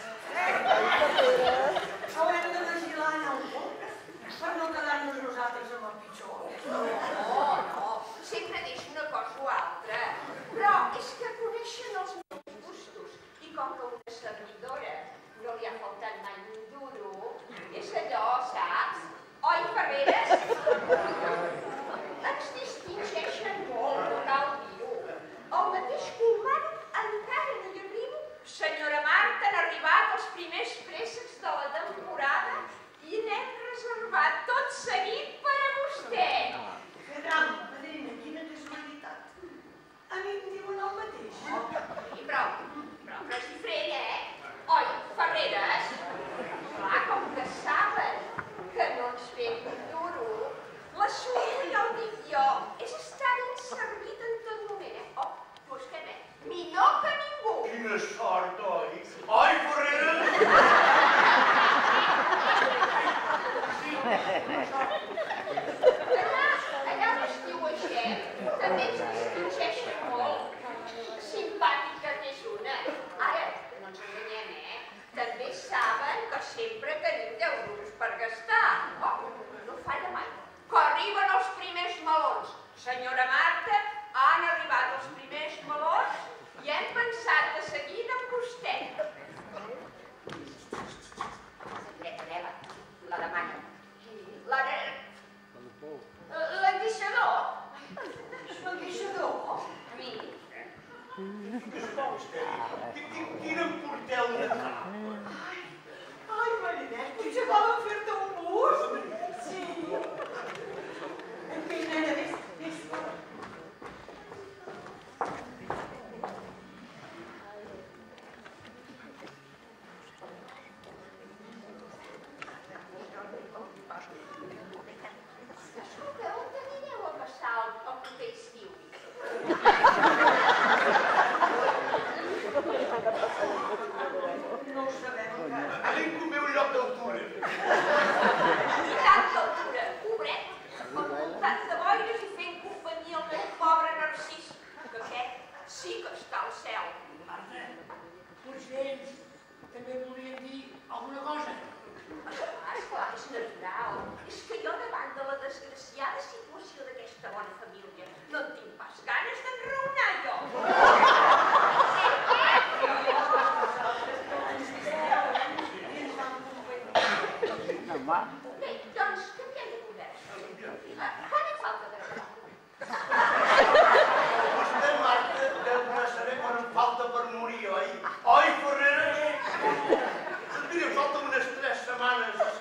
G: Haurem de vigilar en el compte per no quedar-nos nosaltres amb el pitjor.
C: No, sempre deixo una cosa o altra. Però és que coneixen els meus gustos i com que una servidora no li ha faltat mai ni un duro, és allò, saps? Oi, Ferreres? Ens distingeixen molt, no cal dir-ho. El mateix Colman encara no hi arribo. Senyora Marta, han arribat els primers préssecs de la temporada i n'hem reservat tot seguit per a vostè.
G: Caram, padrina, quina casualitat. A mi em diuen el mateix.
C: Sí, però és diferent, Oi, Ferreres? Clar, com que saben que no ens fem un duro, la solució ja ho dic jo, és estar ben servit en tot moment, Oh, doncs què bé, millor que ningú.
E: Quina sort, oi? Oi, Ferreres?
C: Allà on estiuegem també ens distingeixen molt. Simpàtica que és una. Ara, no ens enganyem, També saben que sempre tenim 10 duros per gastar. Oh, no falla mai. Que arriben els primers melons. Senyora Marta, han arribat els primers melons i hem pensat de seguida en vostè.
A: Secretadela, la demana. L'enguixador.
G: L'enguixador?
A: Mi.
E: Què es fa vostè? Quin em porteu de cap?
G: Ai, Marinet, potser volen fer-te un bus? Sí. En fi, nena, vés.
C: Escolta, on anireu a passar el proper estiu?
G: No ho sabem encara.
E: Anem a un lloc d'altura.
C: I tant d'altura, pobret, envoltat de boires i fent companyia al meu pobre Narcís, que aquest sí que està al cel.
H: Potser ells també volien dir alguna cosa.
C: Esclar, és natural. És que jo davant de la desgraciada situació d'aquesta bona família no en tinc pas ganes d'enraonar jo. Bé, doncs, canviem de conversa. Quan et falta de gravar?
E: Vostè, Marta, deu voler saber quan em falta per morir, oi? Oi, Ferreres? Em diria, falta unes 3 setmanes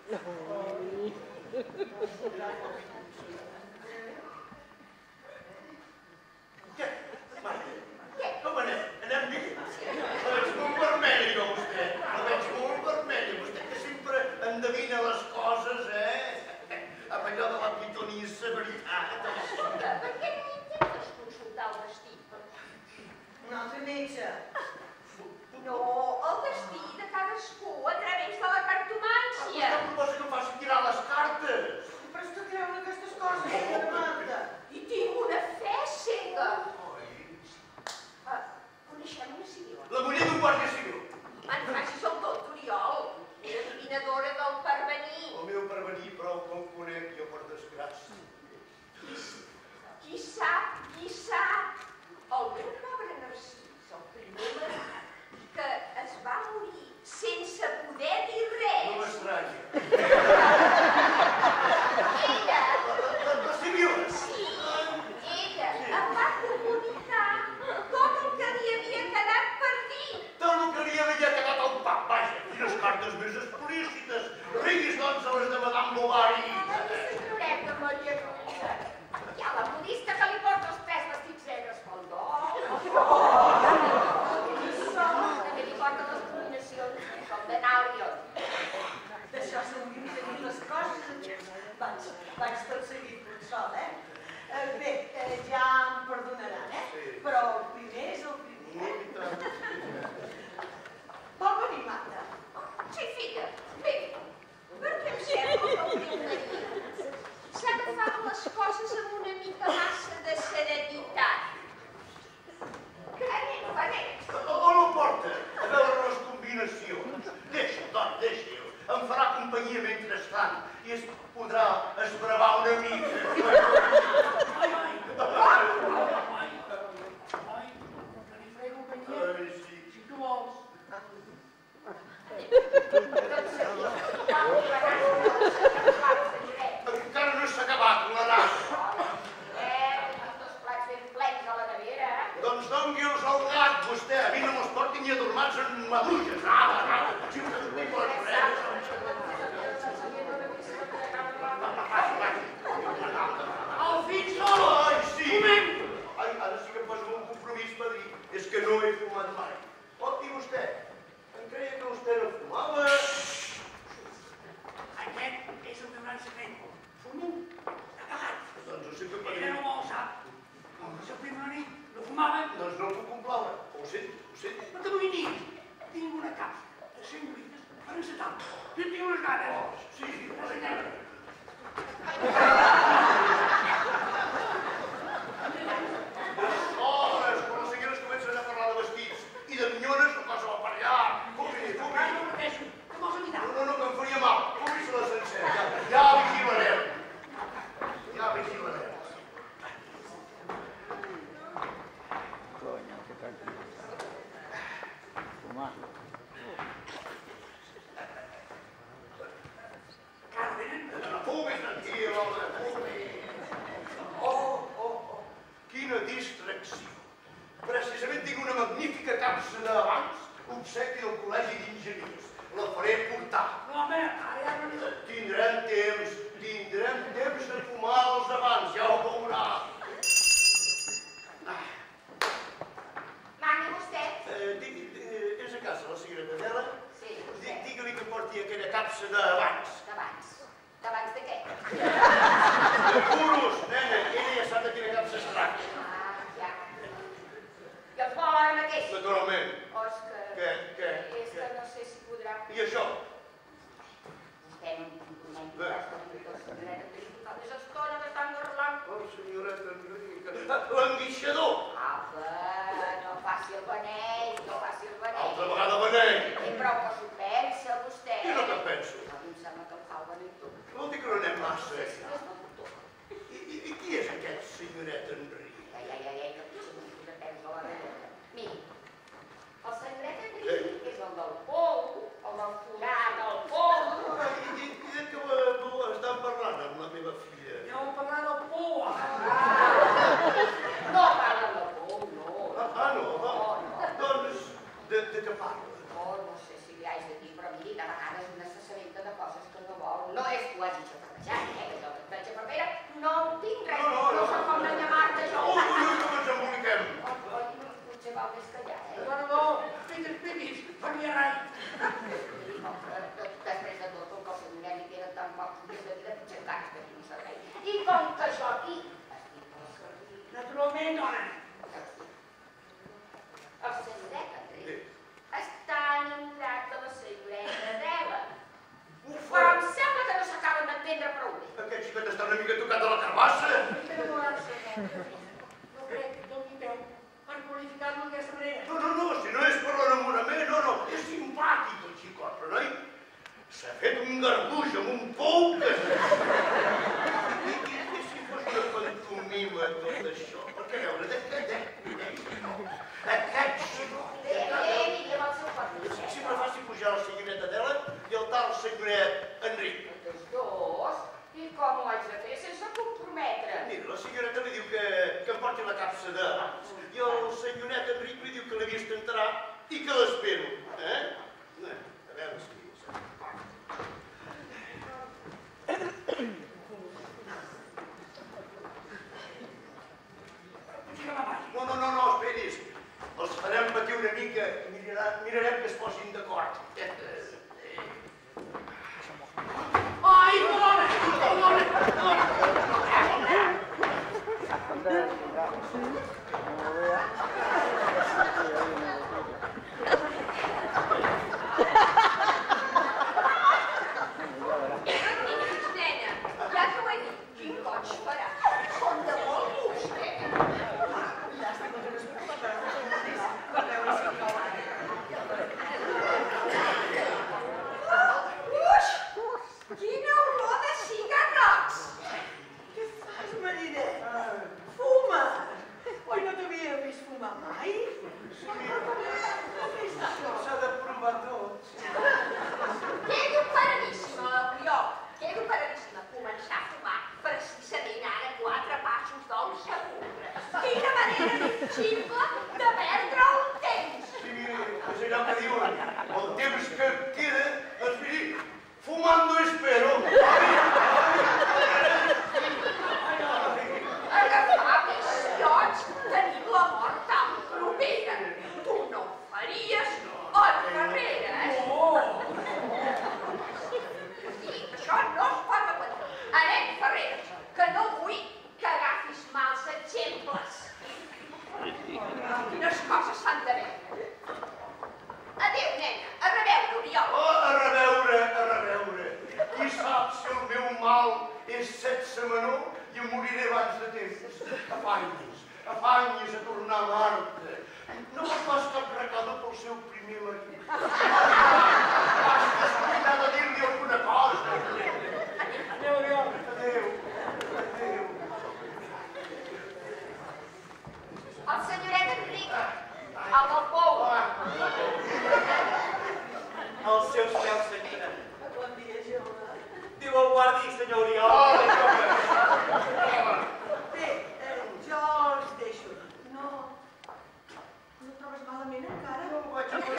E: Què? Com anem? Anem bé? La veig molt vermella, jo, vostè. La veig molt vermella, vostè, que sempre endevina les coses, amb allò de la pitonissa, veritat.
C: Escolta, per què no intentes consultar el destí?
G: Un altre metge.
C: No, el destí de cadascú a través de la cartomància.
E: Vostè proposa que em faci tirar les cartes.
G: Però és que creuen aquestes coses, senyora Marta.
C: I tinc una fe cega. Coneixem una civil.
E: La muller d'un guàrdia civil.
C: En facis el tot, Oriol. Era adivinadora del parvení.
E: El meu parvení, prou que el conec jo, per desgràcia.
C: Qui sap, el meu pobre Narcís, el primer marit, que es va morir sense poder dir res.
E: No m'estranya.
C: Ella,
E: La civil.
C: sí, ella em va comunicar tot el que li havia quedat per dir.
E: Tot el que li havia quedat al pap, vaja, quines cartes més explícites. Riguis, doncs, a les de Madame Bovary.
A: Senyoreta Maria Lluïsa, hi ha la modista que li porta els 3 vestits negres pel dol. També li porta les combinacions com de Nalion.
G: D'això s'haurien de dir les coses. Vaig tot seguit, Consol, Bé, ja em perdonaran,
E: Sí.
G: Però el primer és el primer. Vol venir, Marta?
C: Sí, filla, bé, perquè em sembla que el teu marit s'ha agafat les coses amb una mica massa de serenitat. Anem.
E: On el porta? A veure les combinacions. Deixa'l, doncs, deixa'l. Em farà companyia mentrestant i es podrà esbravar una mica.
H: Que li faré companyia,
E: Ai, sí.
H: si tu vols.
E: Encara no s'ha acabat la nasa.
A: Els plats ben plens a la nevera.
E: Doncs doni-los al gat, vostè. A mi no me'ls porti ni adormats en maduixes. Nada. Si us explico les fredes.
H: El fill sol!
E: Ai, sí.
H: Fumem!
E: Ai, ara sí que em poso un compromís, padrí. És que no he fumat mai. Oh, i vostè? Em creia que vostè no fumava.
H: Aquest és el meu gran secret. Fumo de cagat.
E: Doncs ho sento,
H: Ella
E: padrí.
H: no ho sap. Com que el primer marit no fumava,
E: Doncs no el puc complaure. Ho sento, ho sento.
H: perquè no vini. Tinc una capsa de 100 litres per encetar. Jo tinc unes ganes.
E: Sí,
H: La senyora.
E: Homes, quan les senyores comencen a parlar de vestits i de minyones, la cosa va per allà. Fumi,
H: No
E: fumi.
H: pateixo, que vols evitar?
E: No, que em faria mal. Fumi-se la sencera. Ja vigilarem. Ja vigilarem.
H: Carmen,
E: Fumi, tranquil, home, fumi. Oh. Quina distracció. Precisament tinc una magnífica capsa d'abans, obsequi del Col·legi d'Enginyers. La faré portar.
H: no, home, ara ja no n'hi
E: Tindrem temps de fumar els abans, ja ho veurà.
A: Mani vostè?
E: És a casa la senyora Adela?
A: Sí, vostè.
E: Digue-li que porti aquella capsa d'abans.
A: D'abans. D'abans de què?
E: De puros, nena, ella ja sap de quina capsa es tracta.
A: Ja. I els vol ara mateix?
E: Naturalment.
A: O és que...
E: Què?
A: És que no sé si podrà...
E: I això?
A: Vostè no em coneix res de pintor, senyoreta, que li fa més estona que estan garlant.
E: Oh, senyoreta Enrica. L'enguixador.
A: Apa, no faci el beneit, no faci el beneit.
E: Altra vegada beneit.
A: I prou que s'ho pensa, vostè.
E: I no te'n penso.
A: A mi em sembla que em fa el beneit tot.
E: Vol dir que no anem massa.
A: És que és molt tot.
E: I qui és aquest senyoreta Enrica?
A: Ai, que potser m'ho posat peus a la galleta. Miri, el senyoret Enric és el del pou, el del forat, el pou.
E: I de què estan parlant amb la meva filla?
H: Ja ho parlar del por.
A: No parla del pou, no.
E: No. Doncs, de què parla?
A: No sé si li haig de dir, però miri, de vegades una s'assabenta de coses que no vol. prou bé.
E: Aquest xicot està una mica tocat a la carbassa.
C: No crec que doni peu per qualificar-lo d'aquesta manera.
E: No, si no és per l'enamorament, no, és simpàtic el xicot, però noi, s'ha fet un garbuix amb un pou que... I si fos una pantomima tot això? Perquè a veure, aquest xicot...
A: Digue'm el seu pernil.
E: Sempre faci pujar la senyoreta Adela i el tal senyoret Enric.
A: Els dos? I com ho haig de fer sense comprometre?
E: Mira, la senyoreta li diu que em porti la capsa d'abans i el senyoret Enric li diu que l'he vist entrar i que l'espero. A veure si... No, esperis. Els farem patir una mica i mirarem que es posin d'acord. Ai, bona!
C: Nena, ja t'ho he dit, quin goig farà. Són de molt gust,
G: Llàstima que no es preocupa per veure si cau ara.
C: Uix! Quina olor de cigarrots!
G: Què fas, mariner? Fuma! Oi, no t'havia vist fumar mai?
F: S'ha de provar tot.
C: Quedo paradíssima, Oriol. Quedo paradíssima. Començar a fumar precisament ara 4 passos del sepulcre. Quina manera infutxible de perdre el temps!
E: Sí, és allò que diuen, el temps que queda, es miri, fumando espero.
C: Agafar visions, tenir la mort tan propera. Tu no ho faries, enrere. I això no es pot aguantar. Anem, Ferreres, que no vull que agafis mals exemples. Quines coses s'han de veure. Adéu, nena. A reveure, Oriol.
E: Oh, a reveure. Qui sap si el meu mal és sexe menor i em moriré abans de temps. Afanyis a tornar a Marta. No me'n fas cap recado pel seu primer marit. Has de dir-li alguna cosa.
C: Adéu, Oriol.
E: Adéu.
A: El senyoret Enric, el del pou.
D: Els seus peus s'aguinen.
G: Bon dia, jove.
D: Diu el guardi, senyor Oriol.
G: Bé, jo els deixo. No trobes malament encara?
E: No vaig a fer.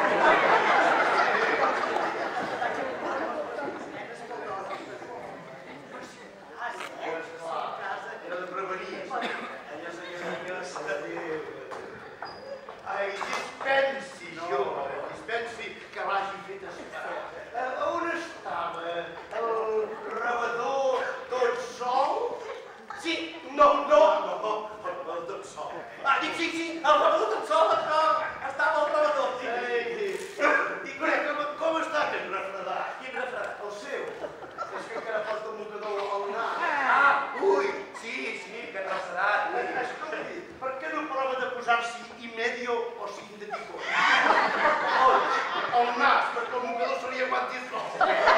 E: Era de prevenir. Allò, senyor, ai, dispensi, jove, dispensi que l'hagi fet esperar. On estava? El rebedor tot sol? Sí, no, el tot sol.
D: Dic sí, el rebedor tot sol, estava el rebedor.
E: I com està aquest refredat?
D: Quin refredat?
E: El seu. És que encara porta un mocador al nas.
D: Ui, sí, que refredat.
E: Escolti, per què no prova de posar-s'hi i medio o sintetico? El nas, perquè el mocador se li aguanti sol.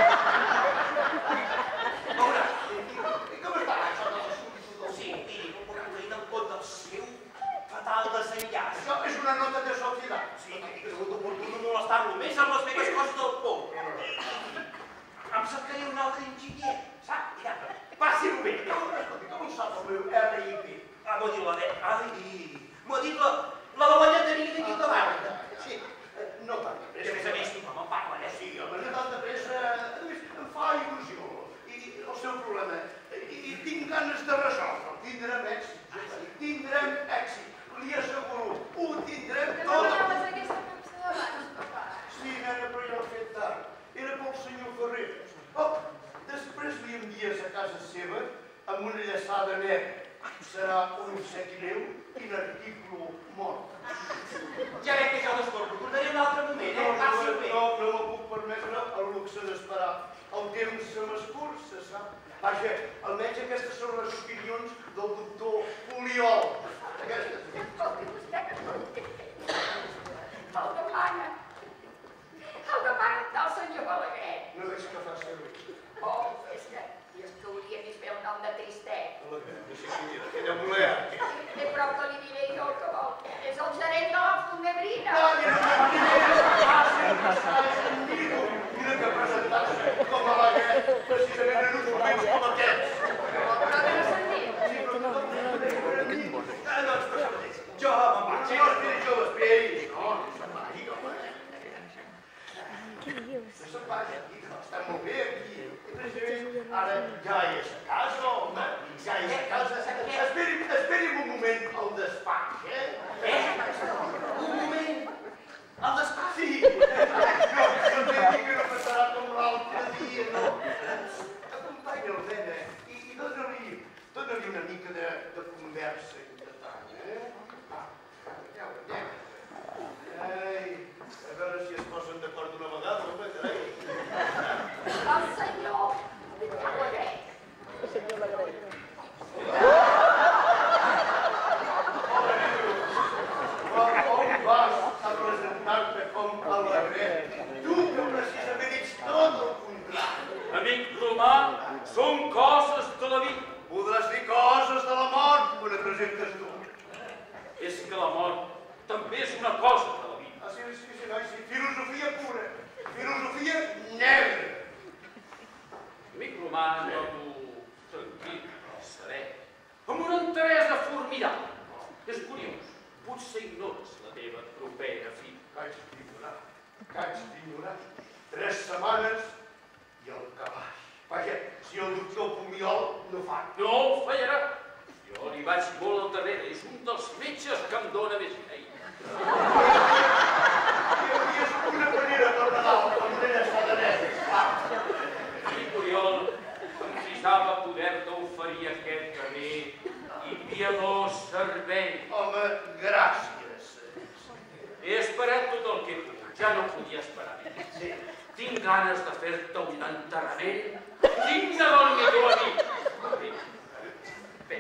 D: Veurà.
E: I com està això de la solitud?
D: Sí, miri, tenint en compte el seu fatal desenllaç.
E: Això és una nota de societat.
D: Sí, que he cregut oportú no molestar-lo més amb les meves coses del pou. Em cercaré un altre enginyer, sap? Mira, passi-ho bé.
E: Com sap el meu RIP?
D: M'ho diu la de... M'ho ha dit la de la lleteria d'aquí de dalt.
E: Sí, no tant de
D: I a
E: pressa.
D: més, tothom en parla,
E: Sí, home, no tant de pressa. Em fa il·lusió. I el seu problema. I tinc ganes de resoldre. Tindrem èxit. Tindrem èxit. Li asseguro. Ho tindrem
B: Que no
E: tot.
B: anaves aquesta capsa d'abans, papa.
E: Sí, nena, però ja l'he fet tard. Era pel senyor Ferreres. Oh, després li envies a casa seva amb una llaçada negra. Serà un obsequi meu i l'article mort.
D: Ja veig que jo l'estorbo. Tornaré un altre moment, passi-ho bé.
E: No me puc permetre el luxe d'esperar. El temps se m'escurça, sap? Vaja, almenys aquestes són les opinions del doctor Poliol. Aquestes.
A: El demana del senyor Balaguer.
E: No veig que fa servir.
A: Oh, és que hauria vist bé el nom de Tristet.
E: Balaguer, no sé qui era, aquella muller.
A: De prop que li diré jo el que vol. És el gerent de la Fundebrina.
E: Mira que presentar-se com a Balaguer, precisament en uns moments com aquests.
B: Però que no s'han dit.
E: Sí, però tothom doncs no s'ha mateix. Jo me'n vaig. Sí, no, esperi. No se'n vagi, home. No se'n vagi, està molt bé aquí. Ara ja és a casa, home. Ja és a casa. Esperi'm un moment al despatx, eh?
D: Un moment. Al despatx?
E: Sí. No entengui que no passarà com l'altre dia, no. Acompanya el nen, i dóna-li una mica de conversa entretant, eh? Ja ho veiem. Ai, a veure si es posen d'acord una vegada, home, carai.
A: El senyor Balaguer.
E: On vas a presentar-te com a Balaguer? Tu que precisament ets tot el contrari.
H: Amic romà, són coses de la vida.
E: Podràs dir coses de la mort quan et presentes tu.
H: És que la mort també és una cosa de la vida.
E: Ah, sí, noi, sí. Filosofia pura. Filosofia negra.
H: Amic romà, noto tranquil, serè, amb una enteresa formidable. És curiós, potser ignores la teva propera fi.
E: Caig d'ignorar. 3 setmanes i el calaix. Vaja, si el doctor Poliol no fa.
H: No ho fallarà. Jo li vaig molt al darrere, és un dels metges que em dóna més feina.
E: I és una manera per Nadal, quan un nen està de net, clar.
H: I Oriol, em frisava poder-te oferir aquest carrer i piadós servei.
E: Home, gràcies.
H: He esperat tot el que he pogut, ja no podia esperar més.
E: Sí.
H: Tinc ganes de fer-te un enterrament digne del millor amic. Bé,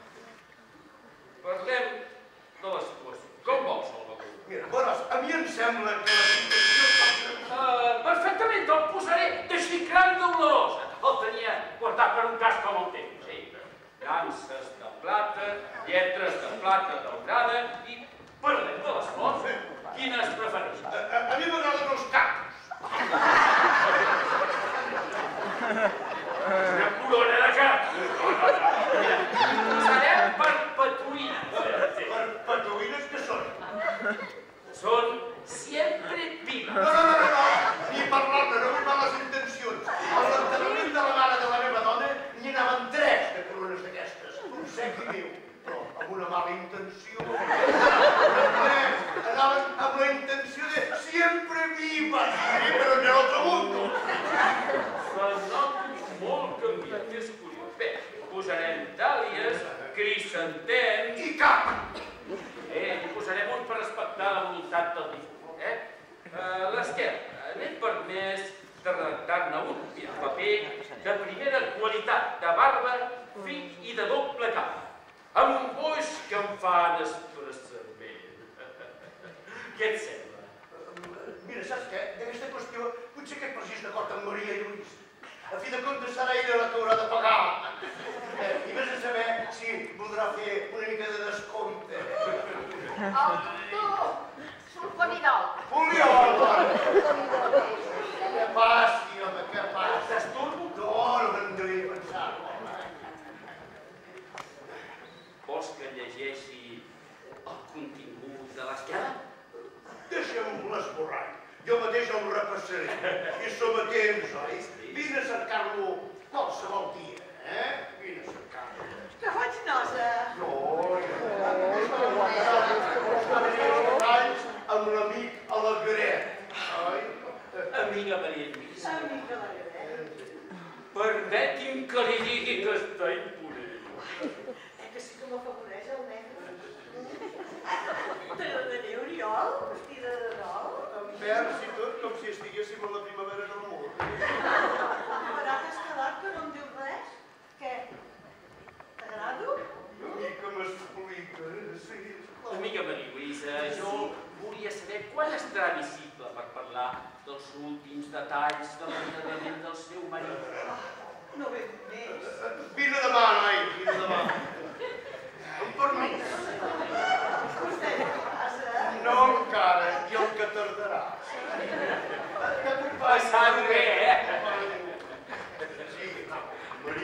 H: parlem de la situació. Com vols, Salvador?
E: Mira, veuràs, a mi em sembla que la situació...
H: Perfectament, te'l posaré de xicran dolorosa. El tenia guardat per un cas com el teu, sí. Ganses de plata, lletres de plata daurada i parlem de les flors. Quines prefereixes?
E: A mi m'agraden els cactus.
H: Una corona de cactus. Serem per patuïnes.
E: Per patuïnes que són?
H: Són sempre vivas.
E: No, ni parlar-ne, no vull males intencions. A l'enterrament de la mare de la meva dona n'hi anaven 3 de corones d'aquestes. Un sequi meu, però amb una mala intenció. Anaven amb la intenció de sempre vivas. Sí, però no el pregunto.
H: Fenòmens molt canviat, és curiós. Bé, posarem dàlies, crisantems...
E: I cap!
H: Hi posarem un per respectar la voluntat del difunt, l'esquerra n'hem permès de redactar-ne un paper de primera qualitat, de barba, fi i de doble cap, amb un boix que em fan expressament. Què et sembla?
E: Mira, saps què? D'aquesta qüestió potser que et posis d'acord amb Maria i Lluís. A fi de comptes serà ella la que haurà de pagar. I vés a saber si voldrà fer una mica de descompte.
A: El doctor Sulfonidol.
E: Poliol! Què passi, home, què passi?
H: T'estorbo?
E: No me'n devia pensar, home.
H: Vols que llegeixi el contingut de l'esquerra?
E: Deixa'm l'esborrar. Jo mateix el repassaré. I som a temps, oi? Vine a cercar-lo qualsevol dia, Vine a cercar-lo.
G: Que faig nosa?
E: No, amb l'amic Alegret, oi?
H: Amiga Maria Lluïsa,
G: Amic de la Garet.
H: permeti'm que li digui que està imponent.
G: Que sí que m'afavoreix el negre. T'agradaria, Oriol, vestida de dol?
E: En vers i tot, com si estiguéssim a la primavera del mur.
G: Ara t'has quedat que no em dius res.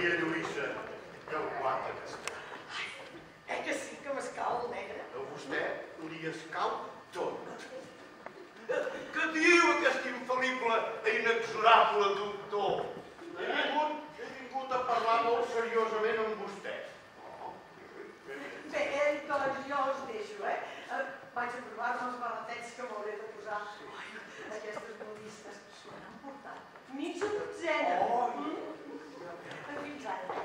E: Maria Lluïsa, que guapa que està.
G: Que sí que m'escau, negre?
E: A vostè li escau tot. Què diu aquest infal·lible i inexorable doctor? He vingut a parlar molt seriosament amb vostè.
G: Bé, doncs jo us deixo, Vaig a provar-me els balatets que m'hauré de posar. Aquestes modistes se n'han portat mitja dotzena. Fins ara.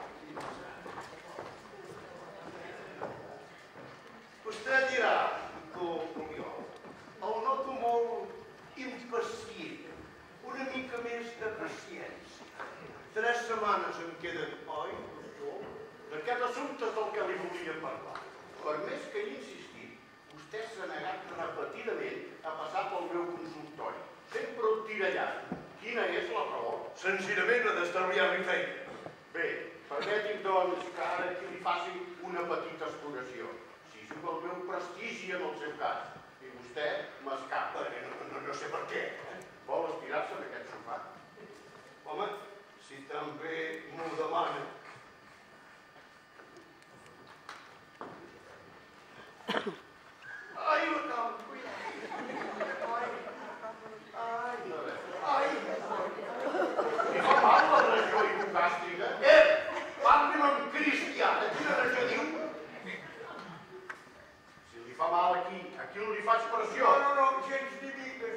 E: Vostè dirà, doctor Poliol, el noto molt impacient, una mica més de paciència. 3 setmanes em queden, oi, doctor? D'aquest assumpte és del que li volia parlar. Per més que hi insistir, vostè s'ha negat repetidament a passar pel meu consultori. Sempre ho tira allà. Quina és la raó? Senzillament a d'estalviar-li feina. Bé, permeti'm, doncs, que ara aquí li faci una petita exploració. Si juga el meu prestigi en el seu cas, i vostè m'escapa, no sé per què. Vol estirar-se en aquest sofà? Home, si també m'ho demana. Ai, la cama, cuidado. Ai. Li fa mal la regió hipocàstrica? Parli'm en cristià. De quina regió diu? Si li fa mal aquí no li faig pressió. No, gens ni mica.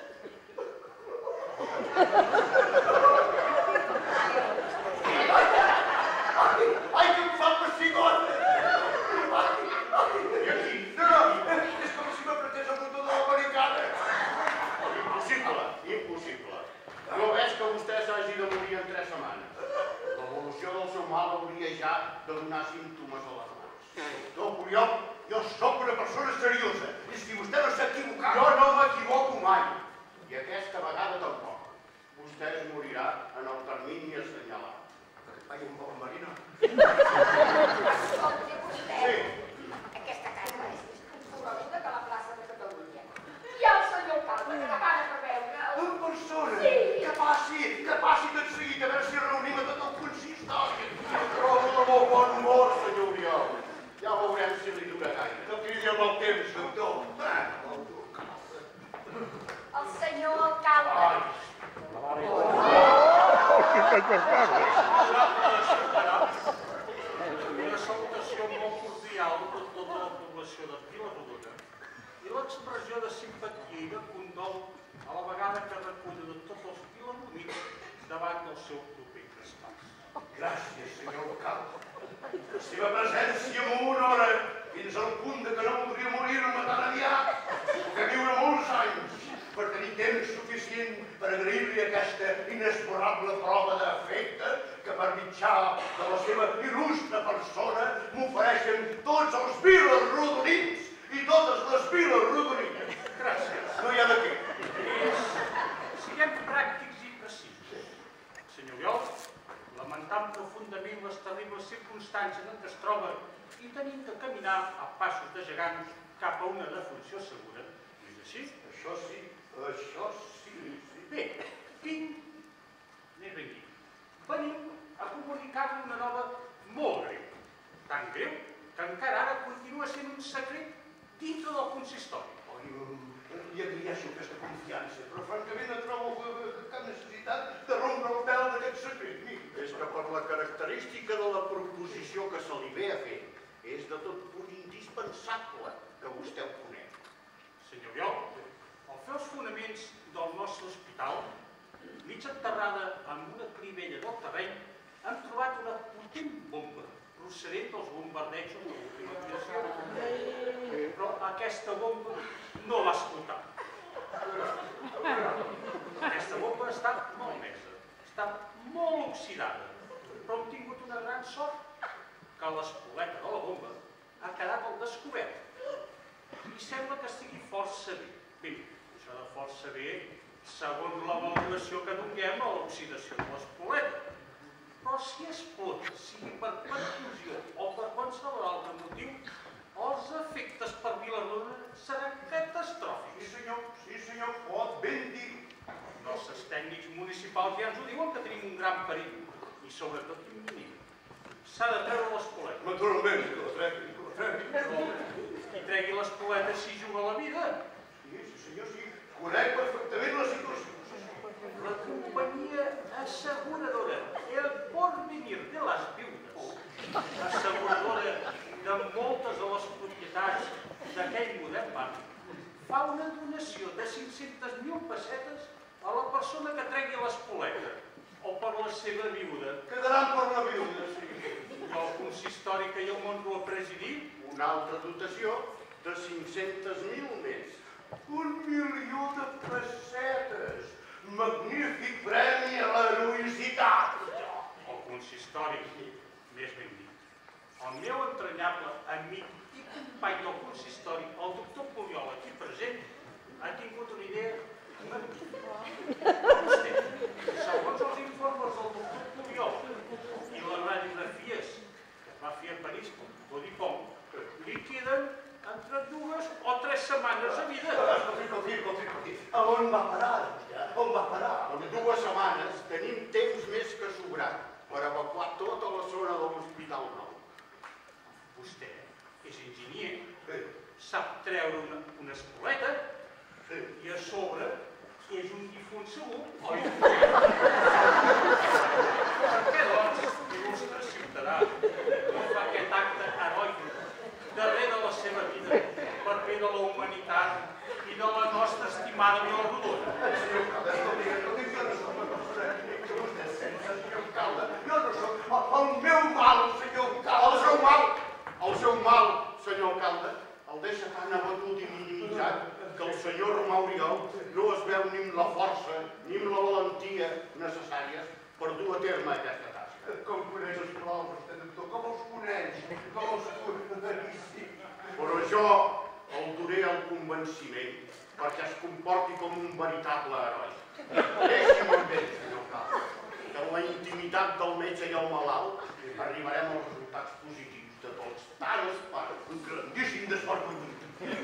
E: Ai, que em fa pessigota! I aquí? No, és com si m'apretés el botó de la barricada. Impossible. No veig que vostè s'hagi de morir en 3 setmanes. L'evolució del seu mal hauria ja de donar símptomes a les mans. Doctor Poliol, jo sóc una persona seriosa. I si vostè no s'ha equivocat... Jo no m'equivoco mai. I aquesta vegada tampoc. Vostè es morirà en el termini assenyalat. Ai, un poc marina.
A: Escolti, vostè.
E: Sí.
A: Aquesta casa és més conforrosa que la plaça de Catalunya. I el senyor alcalde, que la gana per veure'l.
E: En persona?
A: Sí.
E: Que passi tot seguit, a veure si reunim a tot el consistori. Trobo de molt bon humor, senyor Oriol. Ja veurem si li dura gaire. No cridi amb el temps, doctor.
A: El senyor alcalde.
E: Ai.
I: Una salutació molt cordial de tota la població de Vilarodona i l'expressió de simpatia i de condol a la vegada que recull de tots els vilarodonins davant del seu proper traspàs.
E: Gràcies, senyor alcalde. La seva presència m'honora fins al punt que no voldria morir-me tan aviat. Puc viure molts anys per tenir temps suficient per agrair-li aquesta inesborrable prova d'afecte que per mitjà de la seva il·lustre persona m'ofereixen tots els vilarodonins i totes les vilarodonines. Gràcies. No hi ha de què.
I: Siguem pràctics i precisos. Senyor Oriol, lamentant profundament les terribles circumstàncies en què es troba i tenint de caminar a passos de gegant cap a una defunció segura, no és així?
E: Això sí.
I: Bé, anem aquí. Venim a comunicar-li una nova molt greu. Tan greu que encara ara continua sent un secret dintre del consistori.
E: Li agraeixo aquesta confiança, però francament no trobo cap necessitat de rompre el vel d'aquest secret. És que per la característica de la proposició que se li ve a fer, és de tot punt indispensable que vostè ho conec.
I: Senyor Oriol, al fer els fonaments del nostre hospital, mig enterrada amb una crivella del terreny, hem trobat una potent bomba procedent dels bombardejos de l'última creació. Però aquesta bomba no l'ha escoltat. Aquesta bomba ha estat malmesa, està molt oxidada, però hem tingut una gran sort que l'espoleta de la bomba ha quedat al descobert i sembla que estigui força bé. Bé, això de força bé, segons la valoració que donem a l'oxidació de l'espoleta. Però si explota, sigui per percussió o per qualsevol altre motiu, els efectes per Vilarodona seran catastròfics.
E: Sí senyor, pot ben dir.
I: Els nostres tècnics municipals ja ens ho diuen que tenim un gran perill, i sobretot imminent. s'ha de treure l'espoleta.
E: Naturalment, que la tregui, que la tregui.
I: Qui tregui l'espoleta si juga a la vida.
E: Sí, senyor, sí. Conec perfectament la situació.
I: La companyia aseguradora El Porvenir de les Viudes, asseguradora de moltes de les propietats d'aquell modern barri, fa una donació de 500.000 pessetes a la persona que tregui l'espoleta o per la seva viuda.
E: Quedaran per la viuda, sí.
I: El consistori que jo monto a presidir,
E: Una altra dotació de 500.000 més. 1.000.000 de pessetes. Magnífic premi a l'heroïcitat.
I: el consistori, més ben dit. El meu entranyable amic i company del consistori, el doctor Poliol, aquí present, ha tingut una idea magnífica. Vostè, segons els informes del doctor Poliol i les radiografies que es va fer a París, com Bodicom, li queden entre 2 o 3 setmanes de vida.
E: Escolti. On va parar, vostè? On va parar? En 2 setmanes tenim temps més que sobrat per evacuar tota la zona de l'Hospital Nou.
I: Vostè és enginyer, sap treure una espoleta i a sobre és un difunt segur. Per què, doncs, il·lustre ciutadà, no fa aquest acte heroic darrere de la seva vida per bé de la humanitat i de la nostra estimada Vilarodona?
E: Senyor alcalde, escolti, jo no soc una persona que vostè sense, senyor alcalde. Jo no soc el meu mal, senyor alcalde. El seu mal, senyor alcalde, el deixa tan abatut i minimitzat que el senyor Romà Oriol no es veu ni amb la força ni amb la valentia necessàries per dur a terme aquesta tasca. Com coneix els plous, vostè, doctor? Com els coneix? Com els coneix? Però jo el duré al convenciment perquè es comporti com un veritable heroi. Deixi'm amb ell, senyor alcalde, que en la intimitat del metge i el malalt arribarem als resultats positius de tots pares per un grandíssim desvergonyit.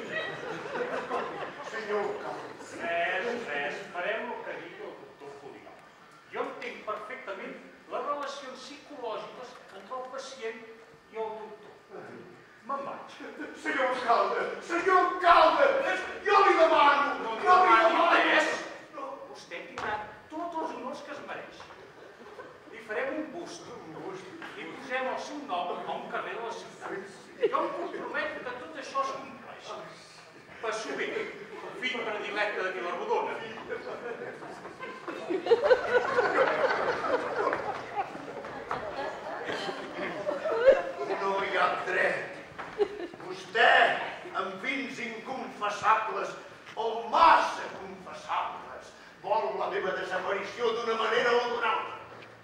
E: Senyor alcalde.
I: Res, farem el que digui el doctor Poliol. Jo entenc perfectament les relacions psicològiques entre el pacient i el doctor. Me'n vaig.
E: Senyor alcalde, jo li demano,
I: res. Vostè tindrà tots els honors que es mereix. Li farem un bust i posem el seu nom a un carrer de la ciutat. Jo em comprometo que tot això es compleix. Passo bé, fill predilecte de Vilarodona.
E: No hi ha dret. Vostè, amb fins inconfessables o massa confessables, vol la meva desaparició d'una manera o d'una altra.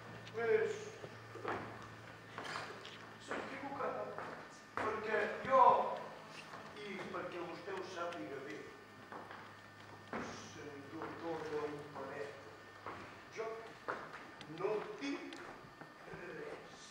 E: S'equivoca, perquè jo, i perquè vostè ho sàpiga bé, senyor doctor del Paret, jo no dic res.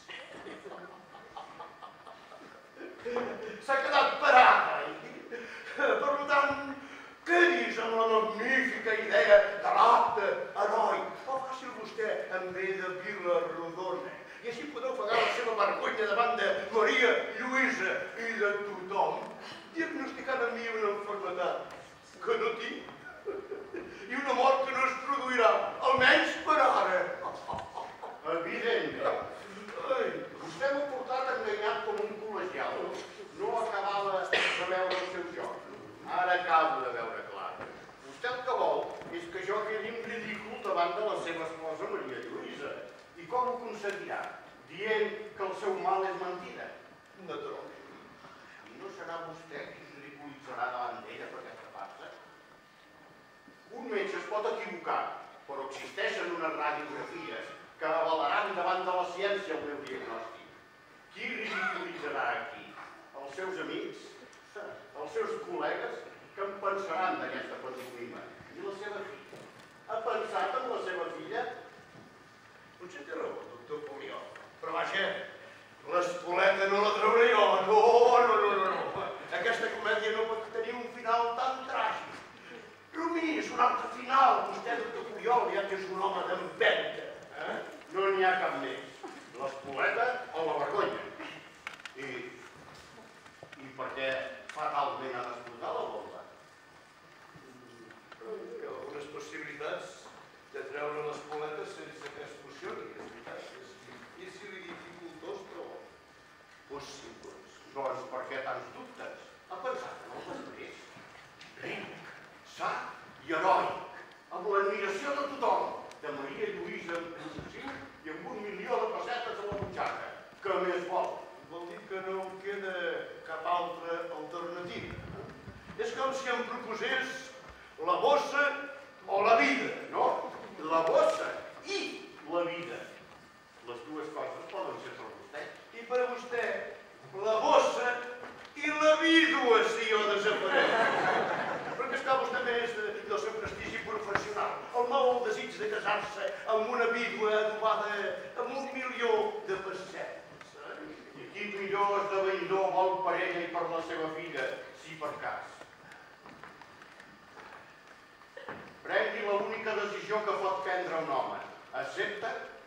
E: S'ha quedat parat, oi? Per tant, quedis amb la magnífica idea de l'acte heroi. O faci vostè en ve de Vilarodona. I així podeu pagar la seva vergonya davant de Maria, Lluïsa i de tothom, diagnosticant a mi una malaltia que no tinc i una mort que no es produirà, almenys per ara. Evidentment. Vostè m'ha portat enganyat com un col·legial. No acabava de veure el seu joc. Ara acabo de veure clar. Vostè el que vol és que jo quedi en ridícul davant de la seva esposa Maria Lluïsa. I com ho aconseguirà? Dient que el seu mal és mentida? Naturalment. I no serà vostè qui es ridiculitzarà davant d'ella per aquesta farsa? Un metge es pot equivocar, però existeixen unes radiografies que avalaran davant de la ciència el meu diagnòstic. Qui ridiculitzarà aquí? Els seus amics? Els seus col·legues? Què en pensaran d'aquesta pantomima? I la seva filla? Ha pensat en la seva filla? Potser té raó, doctor Poliol. Però vaja, l'espoleta no la trauré jo. No. Aquesta comèdia no pot tenir un final tan tràgic. Rumís, un altre final. Vostè, doctor Poliol, ja que és un home d'empenta. No n'hi ha cap més. L'espoleta o la vergonya. butxaca. Què més vol? Vol dir que no em queda cap altra alternativa. És com si em proposés la bossa o la vida, no? La bossa i la vida. Les dues coses poden ser per vostè. I per a vostè, la bossa i la vídua si jo desapareix. Perquè està vostè més del seu prestigi professional. El nou desig de casar-se amb una vídua adobada amb 1.000.000 de pessetes. I quin millor esdevenidor vol per ella i per la seva filla, si per cas. Prengui l'única decisió que pot prendre un home. Accepta?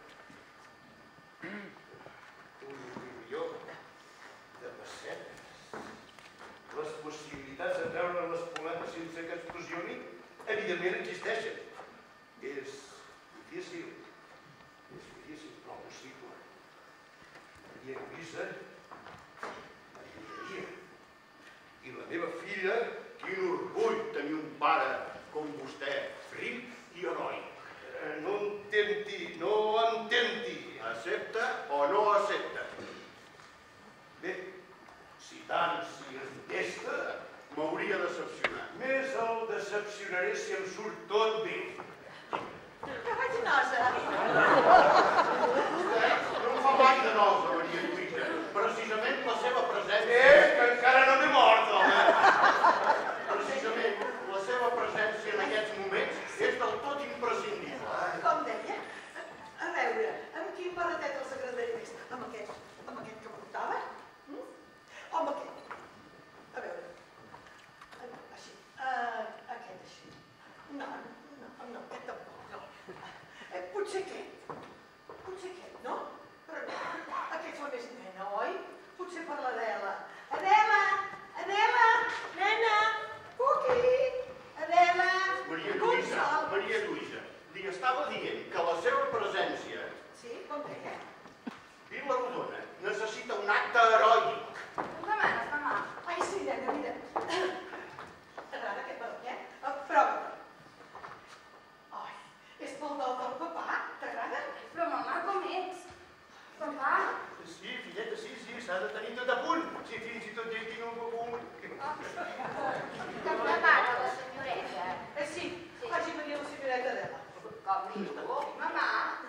E: Un milió de pessetes. Les possibilitats de treure les poletes sense que explosionin, evidentment existeixen. És difícil, però possible. Maria Lluïsa m'ajudaria. I la meva filla, quin orgull tenir un pare com vostè, ric i heroi. No em tenti. Accepta o no accepta? Bé, si tant s'hi entesta, m'hauria decepcionat. Més el decepcionaré si em surt tot bé.
G: Que vaig nosa.
E: Vostè no em fa mai de nosa, Maria Lluïsa. Precisament la seva presència... que encara no m'he mort, home! Precisament la seva presència en aquests moments és del tot imprescindible.
G: Com deia? A veure, amb quin barretet els agradaria més? Amb aquest que portava? O amb aquest? A veure. Així. Aquest així. No, aquest tampoc, no. Potser aquest, no? Però no, aquest fa més nena, oi? Potser per l'Adela. Adela! Adela! Nena! Cuqui! Adela!
E: Maria Lluïsa, li estava dient que la seva presència...
G: Sí, com deia?
E: Vila-rodona necessita un acte heròic.
B: Tu demanes, mamà.
G: Ai, sí, nena, mira. T'agrada aquest barret? Prova. Ai, és pel del papà, t'agrada?
B: Però, mamà, com ets? Papà?
E: Sí, filleta, sí, s'ha de tenir tot a punt. Si fins i tot ell tinc un punt.
A: Que em demana la senyoreta.
G: Sí, faci venir la senyoreta Adela.
A: Com diu?
B: Mamà?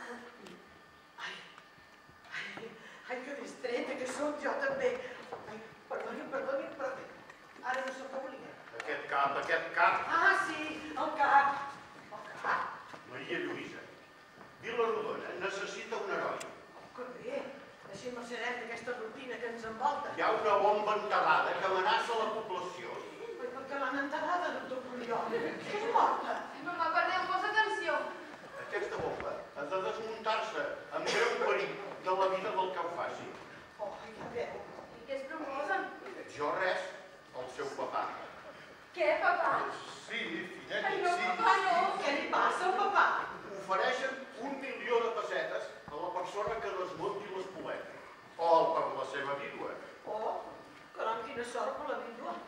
G: Ai, que distreta que sóc jo també. Ai, perdoni, però ara no sóc que volia.
E: Aquest cap.
G: Ah, sí, el cap.
E: Maria Lluïsa, Vila-rodona necessita un heroi.
G: Que bé, així no serem d'aquesta rutina que ens envolta.
E: Hi ha una bomba enterrada que amenaça la població.
G: Però per què l'han enterrada, doctor Poliol? Que és morta.
B: Mamà, per Déu, posa atenció.
E: Aquesta bomba ha de desmuntar-se amb greu perill de la vida del que ho faci.
G: Oh, ja veu.
B: I què es proposen?
E: Jo res, el seu papà.
B: Què, papà?
E: Sí, filleta,
B: Ai, no,
E: sí.
B: papà, no.
G: Què li passa al papà?
E: Ofereixen 1.000.000 de pessetes a la persona que desmunti les poletes. O per la seva vídua.
G: Oh, caram, quina sort per la vídua.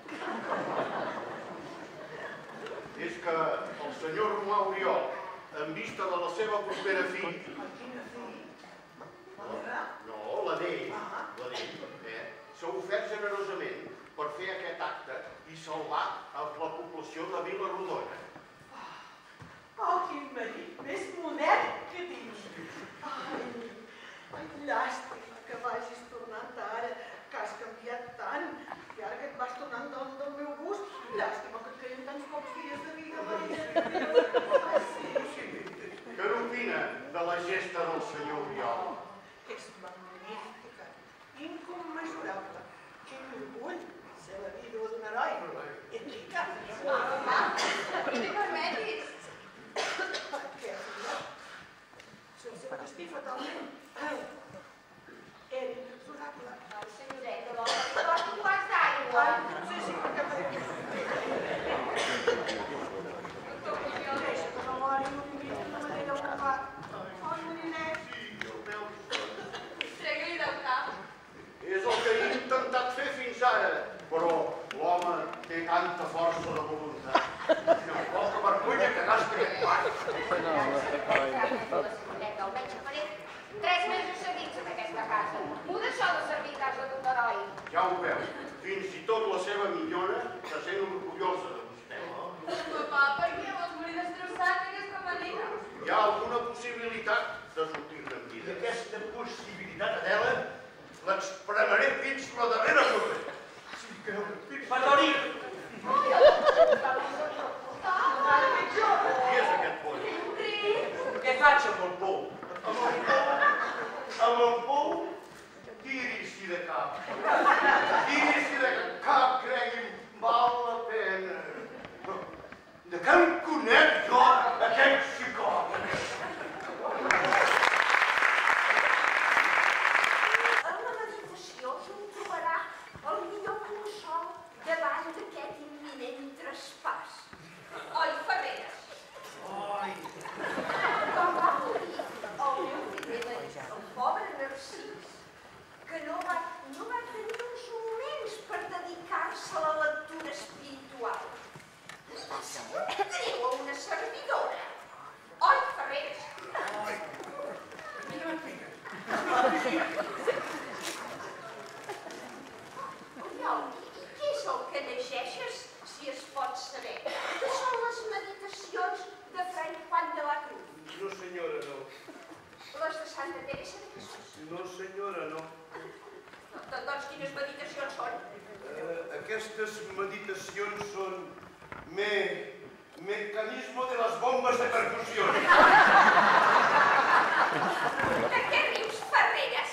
E: És que el senyor Romà Oriol, en vista de la seva propera filla...
G: Ai, quina fill?
E: No, la d'ell. S'ha ofert generosament per fer aquest acte i salvar a la població de Vila-rodona.
G: Oh, quin marit més modern que tinc. Ai, llàstima que vagis tornant ara, que has canviat tant. I ara que et vas tornant del meu gust, llàstima que et queden tants pocs dies de vida, Maria. Ai, sí.
E: Què n'opina de la gesta del senyor Oriol?
G: És magnífica, incommensurable. Quin orgull ser la vídua d'un heroi. Ets rica.
B: Que t'hi permetis.
G: Què, filla? Si el seu destí fatalment era inexorable.
A: Senyoreta, vol que li porti un vas d'aigua?
G: Sí, sí, perquè deixa que no mori un mica de manera vulgar. Ai, morinet.
E: Sí, el meu
A: casa. M'ho deixeu de servir a casa d'un heroi.
E: Ja ho veu. Fins i tot la seva minyona se sent orgullosa de vostè.
B: Papà, per què vols morir destrossat d'aquesta manera?
E: Hi ha alguna possibilitat de sortir-ne amb vida. Aquesta possibilitat, Adela, l'expremaré fins la darrera forma. Si creu que...
D: Perdoni!
E: Qui és aquest poll?
D: Què faig amb el pou?
E: Amb el pou, tiri-s'hi de cap. Tiri-s'hi de cap, cregui'm, val la pena. De què em conec jo, aquest xicot?
C: En la meditació se'n trobarà el millor consol davant d'aquest imminent traspàs. Oi, Ferreres?
F: Oi!
C: Com va morir el meu primer, el pobre Narcís, que no va tenir uns moments per dedicar-se a la lectura espiritual. Va ser un greu a una servidora. Oi, Ferreres?
F: Oi! Mira, mira.
C: Oriol, i què és el que llegeixes, si es pot saber? Què són les meditacions de Fray Juan de la Cruz?
E: No, senyora, no.
C: Les de Santa Teresa de Jesús?
E: No, senyora, no.
C: Doncs quines meditacions són?
E: Aquestes meditacions són mecanismo de les bombes de percussió.
C: De què rius, Ferreres?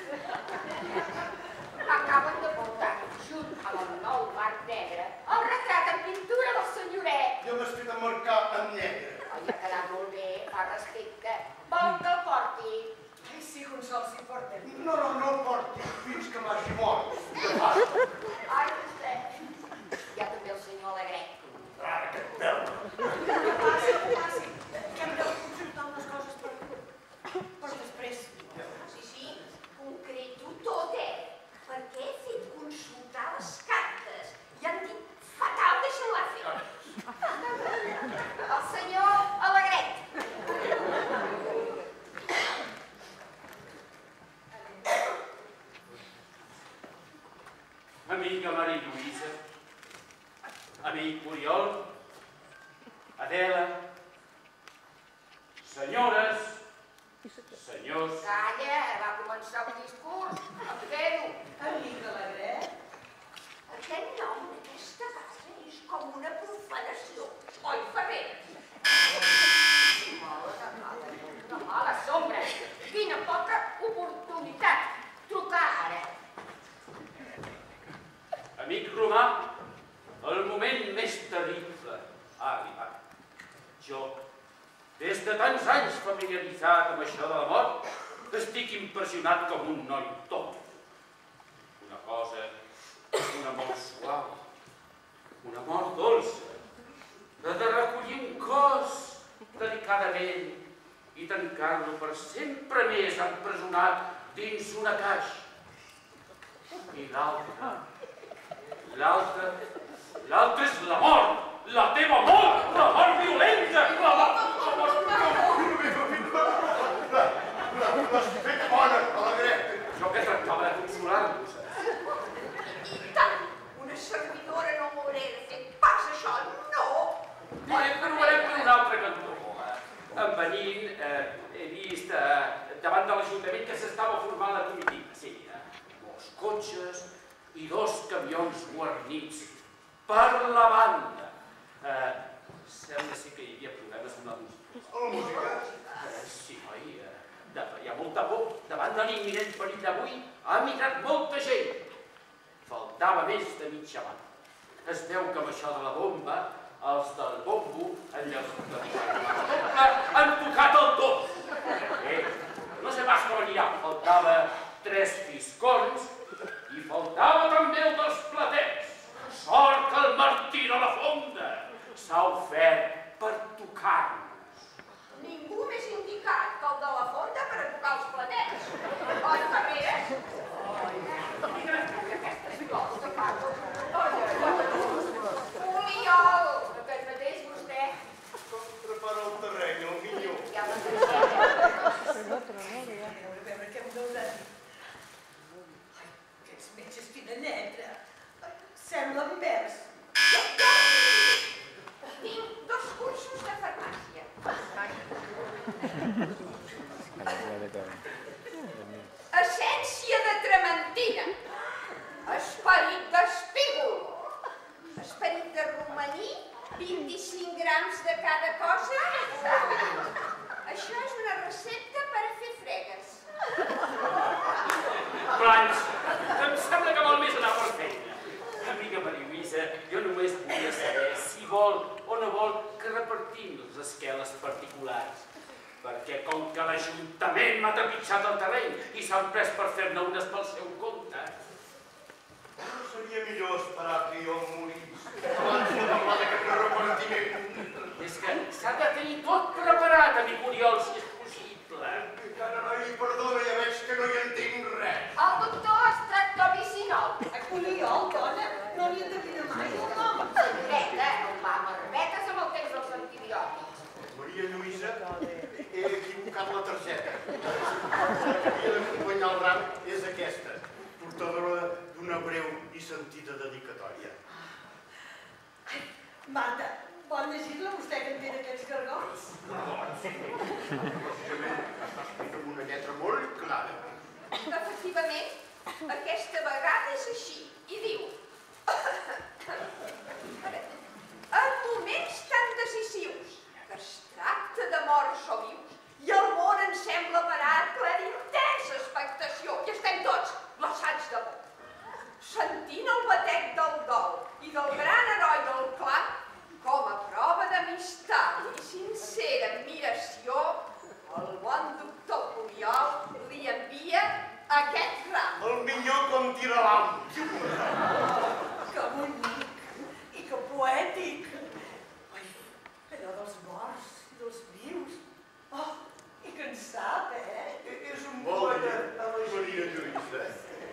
A: Acaben de portar, junt amb el nou marc negre, el retrat en pintura del senyoret.
E: Jo m'he fet emmarcar en negre.
A: Oi, ha quedat molt bé, fa respecte. Vol que el porti?
G: Ai, sí, Consol, s'hi porta.
E: No el porti fins que m'hagi mort. De pas.
A: Ai, vostè. Hi ha també el senyor Alegret.
E: Ara, que pèl.
G: Passi, que hem de consultar unes coses per després.
C: Sí, concreto tot, perquè he fet consultar les cartes i han dit fatal deixar-la fer.
A: El senyor Alegret.
H: Amiga Maria Lluïsa, amic Oriol, Adela, senyores, senyors...
A: Calla, va començar un discurs. Em quedo.
G: Amic Alegret?
C: Aquest nom d'aquesta casa és com una profanació. Oi, Ferreres?
A: Una mala sombra. Quina poca oportunitat. Trucar ara.
H: Amic romà, el moment més terrible ha arribat. Jo, des de tants anys familiaritzat amb això de la mort, estic impressionat com un noi tot. Una cosa, una mort suau, una mort dolça, de recollir un cos delicadament i tancar-lo per sempre més empresonat dins una caixa. I l'altre és la mort, la teva mort, la mort violenta, la mort...
E: L'has fet bona, Alegret.
H: Jo que tractava de consolar-vos.
C: I tant, una servidora no m'hauré de fer pas això, no!
H: Provarem per un altre cantó. Venint, he vist davant de l'Ajuntament que s'estava formant la comitiva. Sí, molts cotxes i 2 camions guarnits per la banda. Sembla ser que hi havia problemes amb la música.
E: La música?
H: Sí, noi, hi ha molta por. Davant de l'imminent perill d'avui ha migrat molta gent. Faltava més de mitja banda. Es veu que amb això de la bomba, els del bombo, en lloc de tocar la doble, han tocat el tot. No sé pas com anirà. Faltava 3 fiscons i faltava també el dels platets. Sort que el Martí de la Fonda s'ha ofert per tocar-nos.
C: Ningú més indicat que el de la Fonda per a tocar els platets. Oi, Ferreres?
A: Aquestes coses que parlo.
C: Oriol!
A: Aquest mateix vostè.
E: Com prepara el terreny, el minyó?
A: Ja la coneixem.
G: A veure què em deu de dir.
C: Esperit d'espígol. Esperit de romaní, 25 grams de cada cosa. Això és una recepta per a fer fregues.
H: Plans, em sembla que vol més anar per feina. Amiga Maria Lluïsa, jo només volia saber si vol o no vol que repartim les esqueles particulars. Perquè com que l'Ajuntament m'ha trepitjat el terreny i s'han pres per fer-ne unes pel seu compte.
E: No seria millor esperar que jo morís abans de parlar d'aquest repartiment.
H: És que s'ha de tenir tot preparat, amic Oriol, si és possible.
E: Carai, perdona, ja veig que no hi entenc res.
A: El doctor Streptovicinol.
G: Poliol, dona, no li endevina mai el nom.
A: Senyoreta, no va amb herbetes amb el temps dels antibiòtics.
E: Maria Lluïsa, he equivocat la targeta. La que havia d'acompanyar el ram és aquesta, portadora d'una breu i sentida dedicatòria.
G: Marta, vol llegir-la vostè que entén aquests gargots?
E: Sí, precisament està escrit amb una lletra molt clara.
C: Efectivament, aquesta vegada és així. I diu... En moments tan decisius, que es tracta de morts o vius, i el món ens sembla parat ple d'intensa expectació, i estem tots glaçats de por. Sentint el batec del dol i del gran heroi del clan, com a prova d'amistat i sincera admiració, el bon doctor Poliol li envia aquest ram.
E: El minyó com tira l'am.
G: Que bonic i que poètic. Ai, allò dels morts i dels vius. Oh, i que en sap,
E: És un poeta Maria Lluïsa.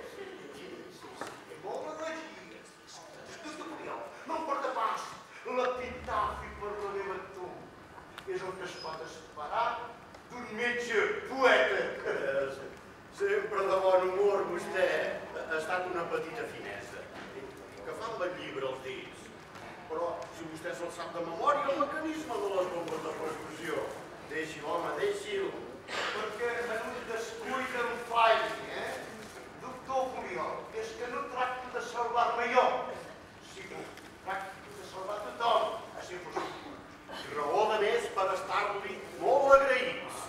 E: Molt elegit. Doctor Poliol, no em porta pas l'epitafi per la meva tomba. És el que es pot esperar d'un metge poeta. Sempre de bon humor, vostè ha estat una petita finesa. Que fan el llibre als dits. Però si vostè se'l sap de memòria, el mecanisme de les bombes de percussió. Deixi'l, home, deixi'l. Perquè en un descuit em falli, Doctor Poliol, és que no tracto de salvar-me jo, sinó tracto de salvar tothom, a ser possible. Raó de més per estar-li molt agraïts.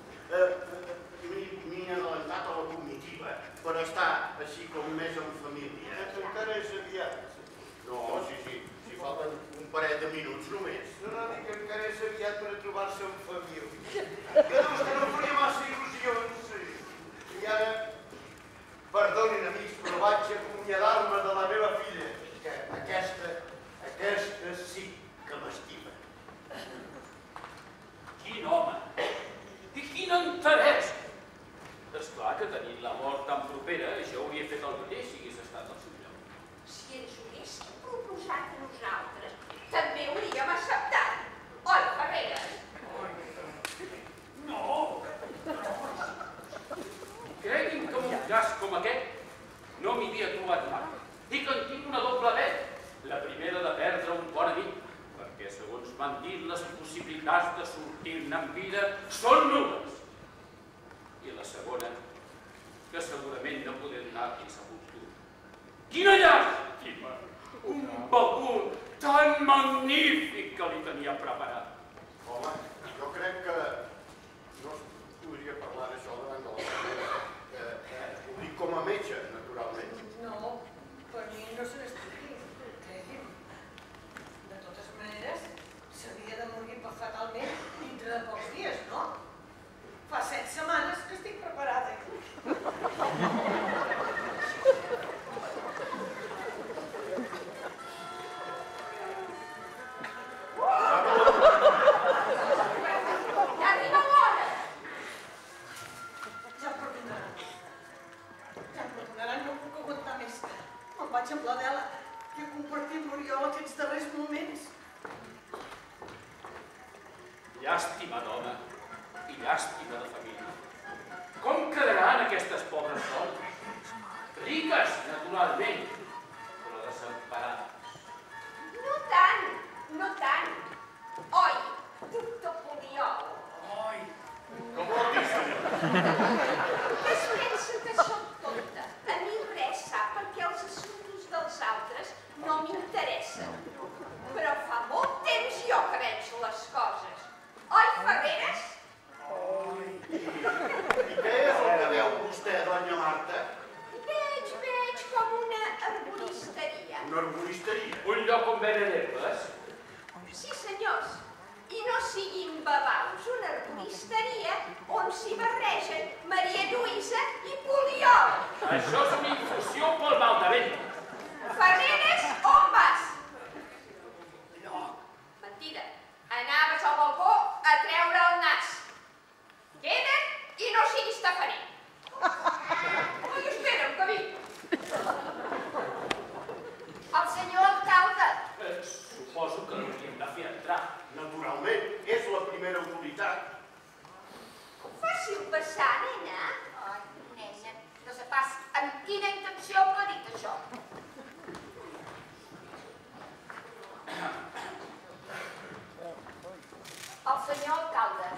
E: M'he adelantat a la comitiva per estar així com més en família. Encara és aviat. No, sí, falten un parell de minuts només. No, dic que encara és aviat per trobar-se en família. Jo de vostè no faria massa il·lusions. I ara, perdonin, amics, però vaig acomiadar-me de la meva filla, que aquesta sí que m'estima.
H: Quin home! I quin interès! Esclar que tenint la mort tan propera, jo hauria fet el mateix si hagués estat al seu lloc.
C: Si ens ho haguéssim proposat a nosaltres, també ho hauríem acceptat. Oi, Ferreres?
H: No! Creguin que un cas com aquest no m'hi havia trobat mai. I que en tinc una doble veta. La primera de perdre un bon amic, perquè segons m'han dit les possibilitats de sortir-ne en vida són nul·les. I la segona, que segurament no poder donar-li sepultura. Quina llàstima! Un bagul tan magnífic que li tenia preparat.
E: Home, jo crec que no es podria parlar d'això davant de la família. Ho dic com a metge, naturalment.
G: No, per mi no se n'estigui, cregui'm. De totes maneres, s'havia de morir fatalment dintre de pocs dies, no? Fa 7 setmanes que estic preparada.
C: Ja arriba l'hora!
G: Ja em perdonaran. No puc aguantar més. Me'n vaig amb l'Adela, que he compartit amb l'Oriol aquests darrers moments.
H: Llàstima d'home i llàstima de família. Com quedaran aquestes pobres dones? Riques, naturalment, però desemparades.
C: No tant, no tant. Oi, doctor Poliol?
H: Oi!
E: Com vol dir, senyor?
C: Que es pensa que sóc tonta. A mi res sap perquè els
E: Marta?
C: Veig com una arboristeria.
E: Una arboristeria.
H: Un lloc on venen herbes?
C: Sí, senyors. I no siguin babaus, una arboristeria on s'hi barregen Maria Lluïsa i poliol.
H: Això és una infusió pel mal de vent.
C: Ferreres, on vas? No. Mentida. Anaves al balcó a treure el nas. Queda't i no siguis tafaner. Ai, espera'm, que vinc.
A: El senyor alcalde.
H: Suposo que l'hauríem de fer entrar.
E: Naturalment, és la primera autoritat.
C: Fàcil passar, nena.
A: Ai, nena, no sé pas amb quina intenció m'ha dit això. El senyor alcalde.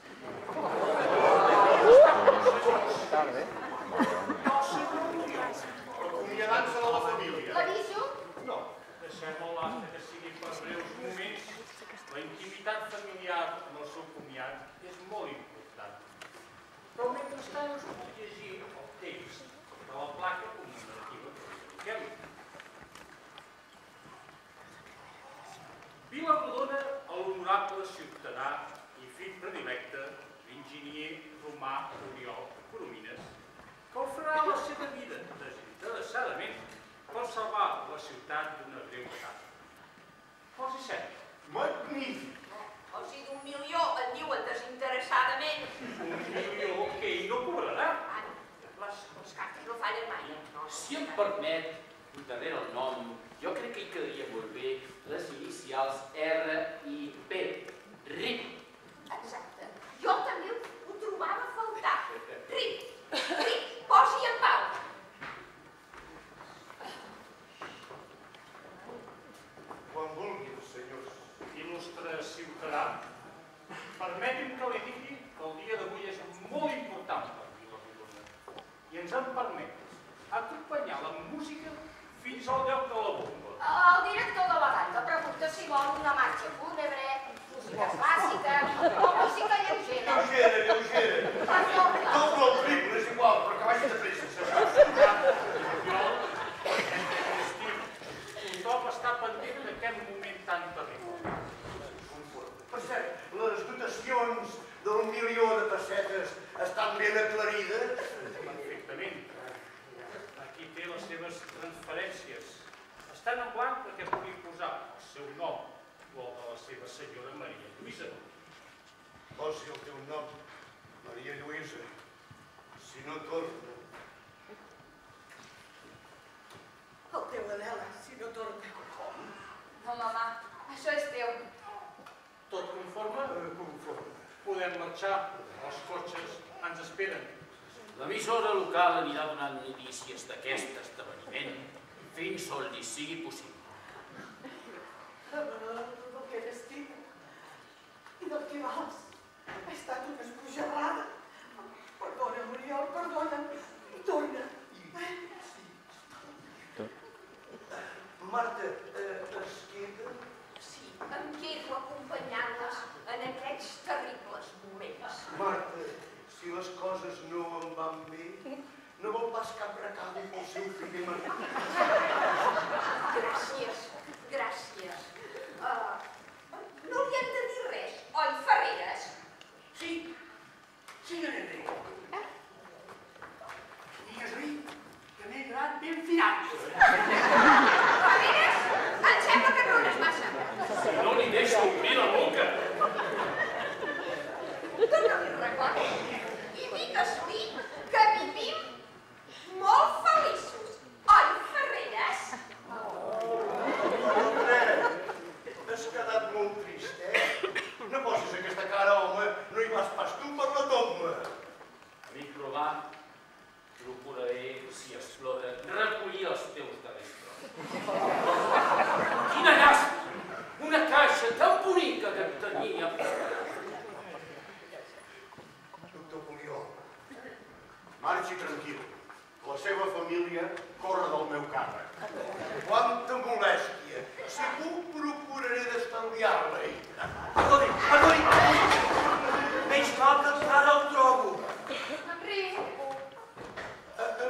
E: Acomiadant-se de la família.
A: L'aviso?
I: No, deixem-ho l'asta que sigui per breus moments. La intimitat familiar amb el seu comiat és molt important. Però mentrestant us puc llegir el text de la placa commemorativa que dediquem. Vila Rodona a l'honorable ciutadà i fill predilecte, l'enginyer Romà Oriol Coromines, que oferirà la seva vida desinteressadament per salvar la ciutat d'una greu desastre. Posi set.
E: Magnífic!
C: O sigui, d'un milió en diuen desinteressadament.
I: Un milió que ell no cobrarà.
C: Les cartes no fallen mai.
H: Si em permet, darrere el nom, jo crec que hi quedaria molt bé les inicials R i P. RIP.
C: Exacte. Jo també ho trobava a faltar. RIP. RIP. Posi en pau.
E: Quan vulguin, senyors.
I: Il·lustre ciutadà, permeti'm que li digui que el dia d'avui és molt important per Vila Rodona i ens en permet acompanyar la música fins al lloc de la bomba.
A: El director de la banda pregunta si vol una marxa fúnebre, música clàssica o música lleugera.
E: Lleugera.
A: Perdó.
E: Doble o triple, és igual, però que vagi de pressa, senyors.
I: Tothom està pendent d'aquest moment tan terrible.
E: Per cert, les dotacions d'un milió de pessetes estan ben aclarides?
I: Perfectament. Aquí té les seves transferències. Estan en blanc perquè pugui posar el seu nom o el de la seva senyora Maria Lluïsa.
E: Posi el teu nom, Maria Lluïsa. Si no torna...
G: El teu Adela, si no torna.
B: No, mamà, això és teu.
I: Tot conforme?
E: Conforme.
I: Podem marxar. Els cotxes ens esperen.
H: L'emissora local anirà donant notícies d'aquest esdeveniment fins on li sigui possible.
G: Del que t'estimo i del que vals. Ha estat una esbojarrada. Perdona, Oriol, perdona'm. I torna.
E: Marta, es queda?
C: Sí, em quedo acompanyant-les en aquests terribles moments.
E: Marta, si les coses no em van bé, no vol pas cap recado pel seu fill Martí.
C: Gràcies, gràcies. No li hem de dir res, oi, Ferreres?
E: Sí, sí, nene. Digues-li que m'he quedat ben fiat.
C: Ferreres, em sembla que no n'és massa.
H: Si no li deixo obrir la boca.
C: Dóna-li record i digues-li que vivim molt feliços, oi, Ferreres?
E: Has quedat molt trist, No posis aquesta cara, home. No hi vas pas tu per la tomba.
H: Amic Romà, procuraré, si explora, recollir els teus darrers tros. Quina llàstima! Una caixa tan bonica que em tenia.
E: Doctor Poliol, marxi tranquil. La seva família corre del meu càrrec. Quanta molèstia! Si puc, procuraré d'estalviar-la.
D: Perdoni! Menys mal que encara el trobo.
B: Enric,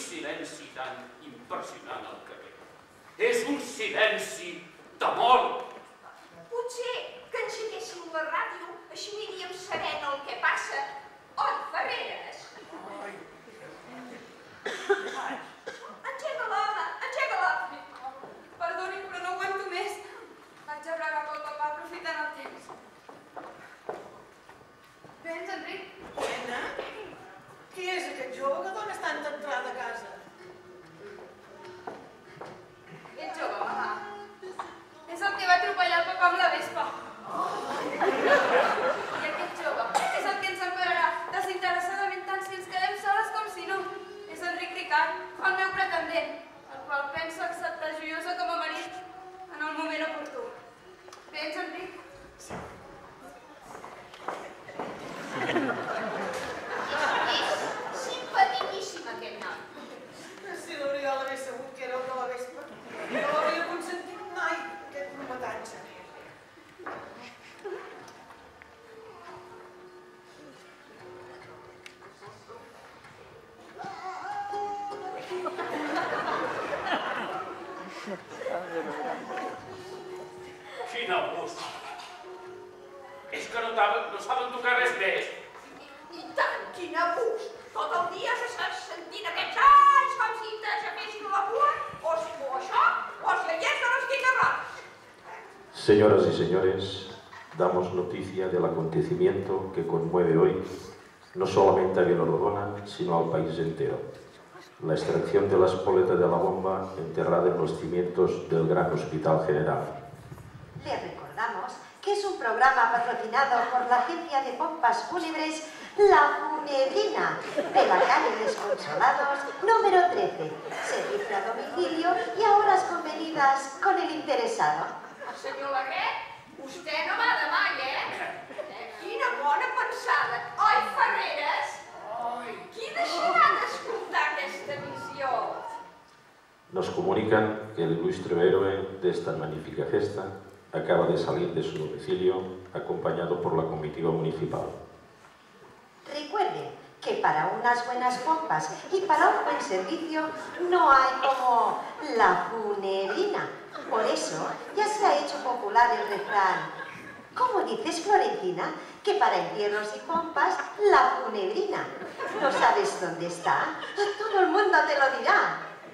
H: silenci tan impressionant al carrer. És un silenci de mort.
C: Potser que engeguéssim la ràdio, així aniríem sabent el que passa. Oi, Ferreres? Engega-la, home, engega-la.
B: Perdoni, però no aguanto més. Vaig a bregar pel papà aprofitant el temps. Vens, Enric?
G: Nena, qui és aquest jove que dona tanta entrada a casa?
B: Ets jove, mamà. És el que va atropellar el papà amb la vespa. I aquest jove és el que ens empararà desinteressadament tant si ens quedem soles com si no. És Enric Ricard, el meu pretendent, el qual penso acceptar joiosa com a marit en el moment oportú. Vens, Enric?
C: És simpaticíssim aquest noi.
G: Si l'Oriol hagués sabut que era el de la vespa, no l'hauria consentit mai, aquest prometatge.
H: Quin abús! És que no saben tocar res més.
C: I tant, quin abús! Tot el dia s'estàs sentint aquests anys com si t'agafessin la cua, o això, o si veiés de les guitarras.
J: Señoras y señores, damos noticia del acontecimiento que conmueve hoy no solamente a Vilarrodona, sino al país entero. La extracción de la espoleta de la bomba enterrada en los cimientos del Gran Hospital General.
K: Le recordamos que es un programa patrocinado por la agencia de pompas fúnebres La Funebrina, de la calle Desconsolados, número 13. Servicio a domicilio y a horas convenidas con el interesado.
C: Senyor Legret, vostè no va de mai, Quina bona pensada. Oi, Ferreres? Qui deixarà d'escoltar aquesta emissió?
J: Nos comunican que el ilustre héroe de esta magnífica gesta acaba de salir de su domicilio acompañado por la comitiva municipal.
K: Recuerden que para unas buenas pompas y para un buen servicio no hay como La Funebrina. Por eso ya se ha hecho popular el refrán. ¿Cómo dices, Florentina? Que para entierros y pompas, La Funebrina. ¿No sabes dónde está? Todo el mundo te lo dirá.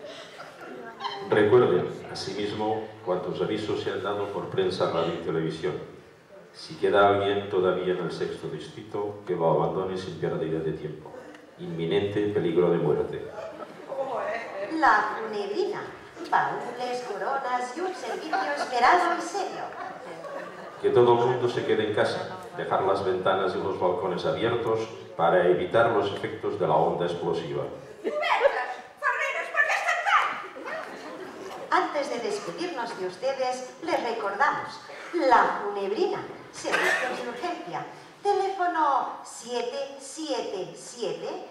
J: Recuerden, asimismo, cuantos avisos se han dado por prensa, radio y televisión. Si queda alguien todavía en el 6º distrito, que lo abandone sin pérdida de tiempo. Inminente peligro de muerte.
K: La Funebrina. Baúles, coronas y un servicio esperado y serio.
J: Que todo el mundo se quede en casa, dejar las ventanas y los balcones abiertos para evitar los efectos de la onda explosiva.
C: Ferreres, ¿por qué están tan?
K: Antes de despedirnos de ustedes, les recordamos La Funebrina, servicios de urgencia, teléfono 777-77.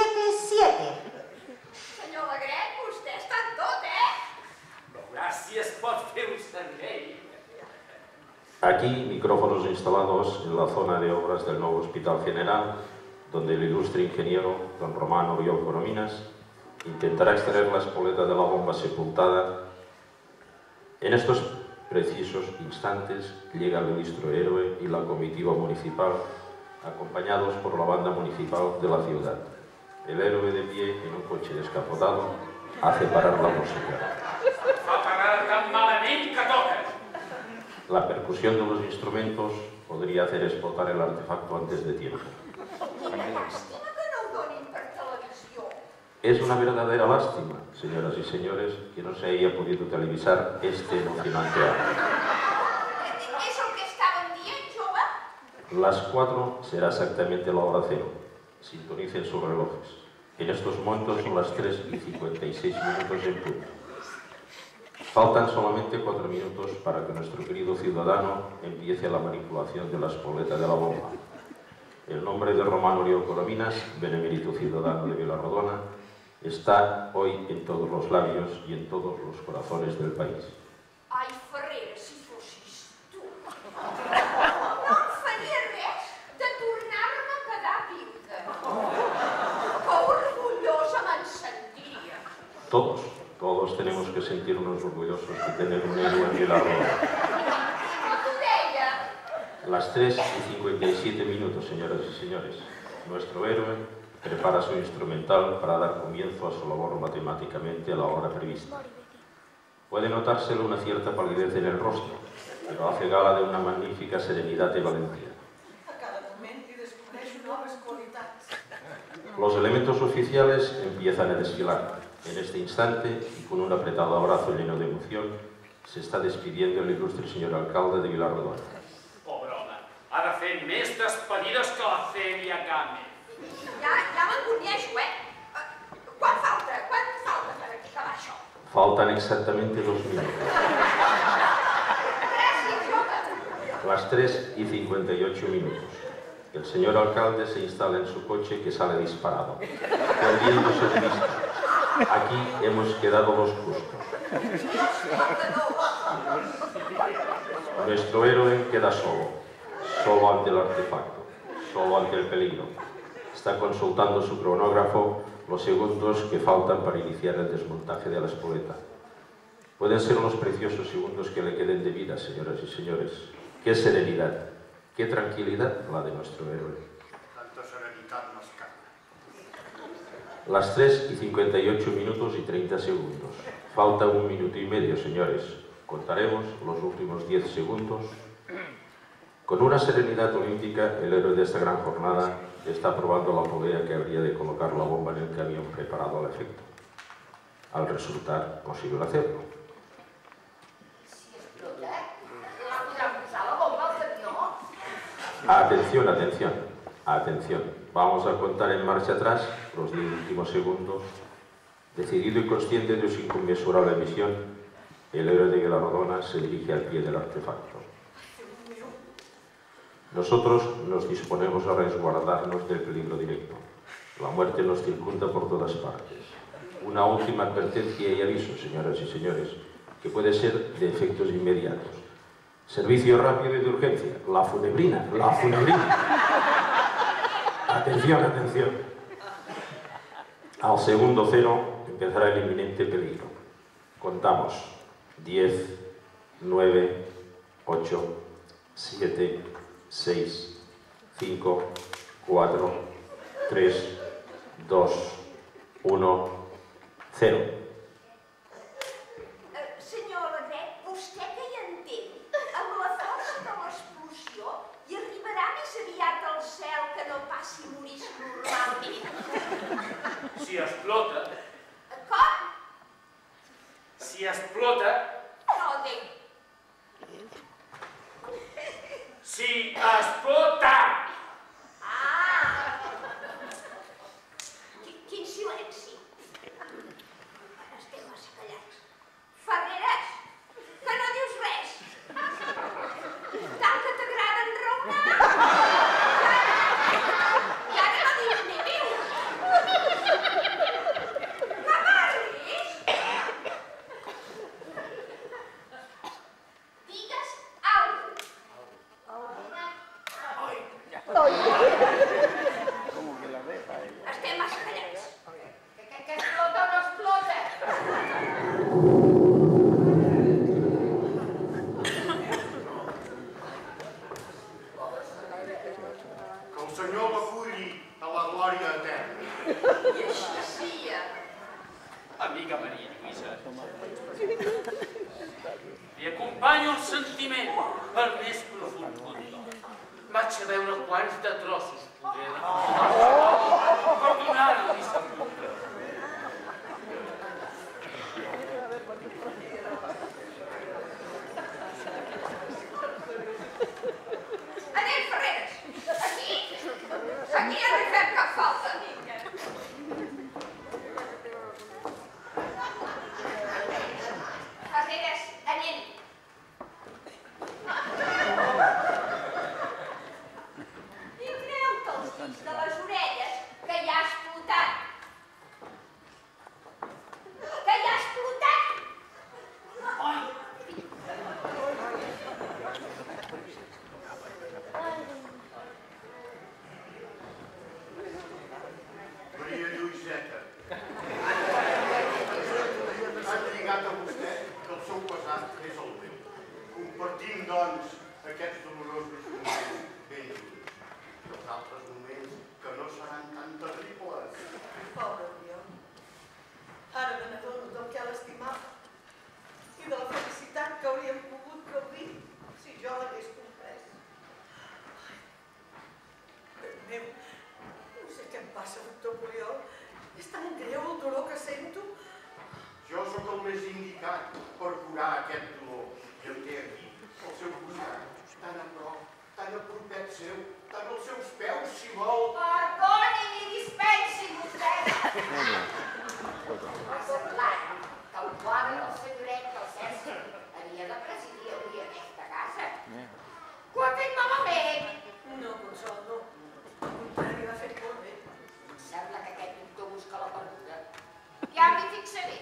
C: Senyor Legret, vostè està en tot,
H: Gràcies, pot fer un servei.
J: Aquí, micrófonos instalados en la zona de obras del nuevo Hospital General, donde el ilustre ingeniero, don Román Oriol Corominas, intentará extraer la espoleta de la bomba sepultada. En estos precisos instantes llega el ilustre héroe y la comitiva municipal, acompañados por la banda municipal de la ciudad. El héroe de pie en un coche descapotado hace parar la música.
H: Fa parar tan malament que toca.
J: La percusión de los instrumentos podría hacer explotar el artefacto antes de tiempo.
C: Quina llàstima que no ho donin per televisió.
J: Es una verdadera lástima, señoras y señores, que no se haya podido televisar este emocionante acto.
C: És el que estàvem dient, jove?
J: Las 4 será exactamente la hora 0. Sintonicen sus relojes. En estos momentos son las 3:56 en punto. Faltan solamente 4 minutos para que nuestro querido ciudadano empiece la manipulación de la espoleta de la bomba. El nombre de Román Oriol Corominas, benemérito ciudadano de Vilarrodona, está hoy en todos los labios y en todos los corazones del país.
C: Ai, Ferreres, si fossis tu. No em faria res de tornar-me a quedar viuda. Que orgullosa me'n sentiria.
J: Todos tenemos que sentirnos orgullosos de tener un héroe en Vilar Rodona.
C: T'ho deia.
J: Las 3:57 minutos, señoras y señores. Nuestro héroe prepara su instrumental para dar comienzo a su labor matemáticamente a la hora prevista. Puede notársele una cierta palidez en el rostro, pero hace gala de una magnífica serenidad y valentía.
G: A cada moment hi descobreixo noves qualitats.
J: Los elementos oficiales empiezan a desfilar. En este instante, y con un apretado abrazo lleno de emoción, se está despidiendo el ilustre señor alcalde de Vilar Rodona.
H: Pobre home, ha de fer més despedides que la Celia Gámez.
C: Ja m'engunyeixo, Quan falta per acabar això?
J: Faltan exactamente 2 minutos.
C: Gràcies, jove.
J: Las 3:58 minutos. El señor alcalde se instala en su coche que sale disparado, perdiéndose de vista. Aquí hemos quedado los justos. Nuestro héroe queda solo ante el artefacto, solo ante el peligro. Está consultando su cronógrafo los segundos que faltan para iniciar el desmontaje de la espoleta. Pueden ser los preciosos segundos que le queden de vida, señoras y señores. ¡Qué serenidad! ¡Qué tranquilidad la de nuestro héroe!
E: Tanta serenitat mascada.
J: Las 3:58 minutos y 30 segundos. Falta 1 minuto y medio, señores. Contaremos los últimos 10 segundos. Con una serenidad olímpica, el héroe de esta gran jornada está probando la polea que habría de colocar la bomba en el camión preparado al efecto, al resultar posible hacerlo.
A: Si explota, la podrà posar la bomba al camió?
J: Atención. Vamos a contar en marcha atrás los 10 últimos segundos. Decidido y consciente de su inconmensurable misión, el héroe de Vilar Rodona se dirige al pie del artefacto. Nosotros nos disponemos a resguardarnos del peligro directo. La muerte nos circunda por todas partes. Una última advertencia y aviso, señoras y señores, que puede ser de efectos inmediatos. Servicio rápido y de urgencia. La funebrina. Atención. Al segundo 0 empezará el inminente peligro. Contamos. 10, 9, 8, 7, 6, 5, 4, 3, 2, 1, 0.
C: Senyor Benet, vostè què hi entén? Amb la força de l'explosió hi arribarà més aviat al cel que no passi a morir normalment.
H: Si explota...
C: Com?
H: Si explota...
C: No entenc.
H: Si explota!
C: Quin silenci. Estem massa callats. Ferreres, que no dius res. Tant que t'agrada enraonar. I ara no dius ni viu. Que parlis? Digues alguna cosa. Estem massa callats.
A: Que explota o no explota?
E: Que el Senyor l'aculli a la glòria eterna.
C: I així sia.
H: Amiga Maria Lluïsa, li acompanyo el sentiment al més profund condol. Vaig a veure quants de trossos podré agafar per donar-li sepultura.
C: Anem, Ferreres. Aquí ja no hi fem cap falta. Ferreres, anem. I treu-te els dits de les orelles, que ja has explotat.
E: el més indicat per curar aquest dolor. I em té aquí, al seu costat, tan a prop, tan a propet seu, tan als seus peus, si vol.
A: Perdonin i dispensin vostès. M'ha semblat que el quadre del senyoret del Cèsar havia de presidir avui aquesta casa. Que ho ha fet malament.
G: No, Consol, no. Al contrari, l'ha fet molt bé.
A: Em sembla que aquest doctor busca la perduda. Ja m'hi fixaré.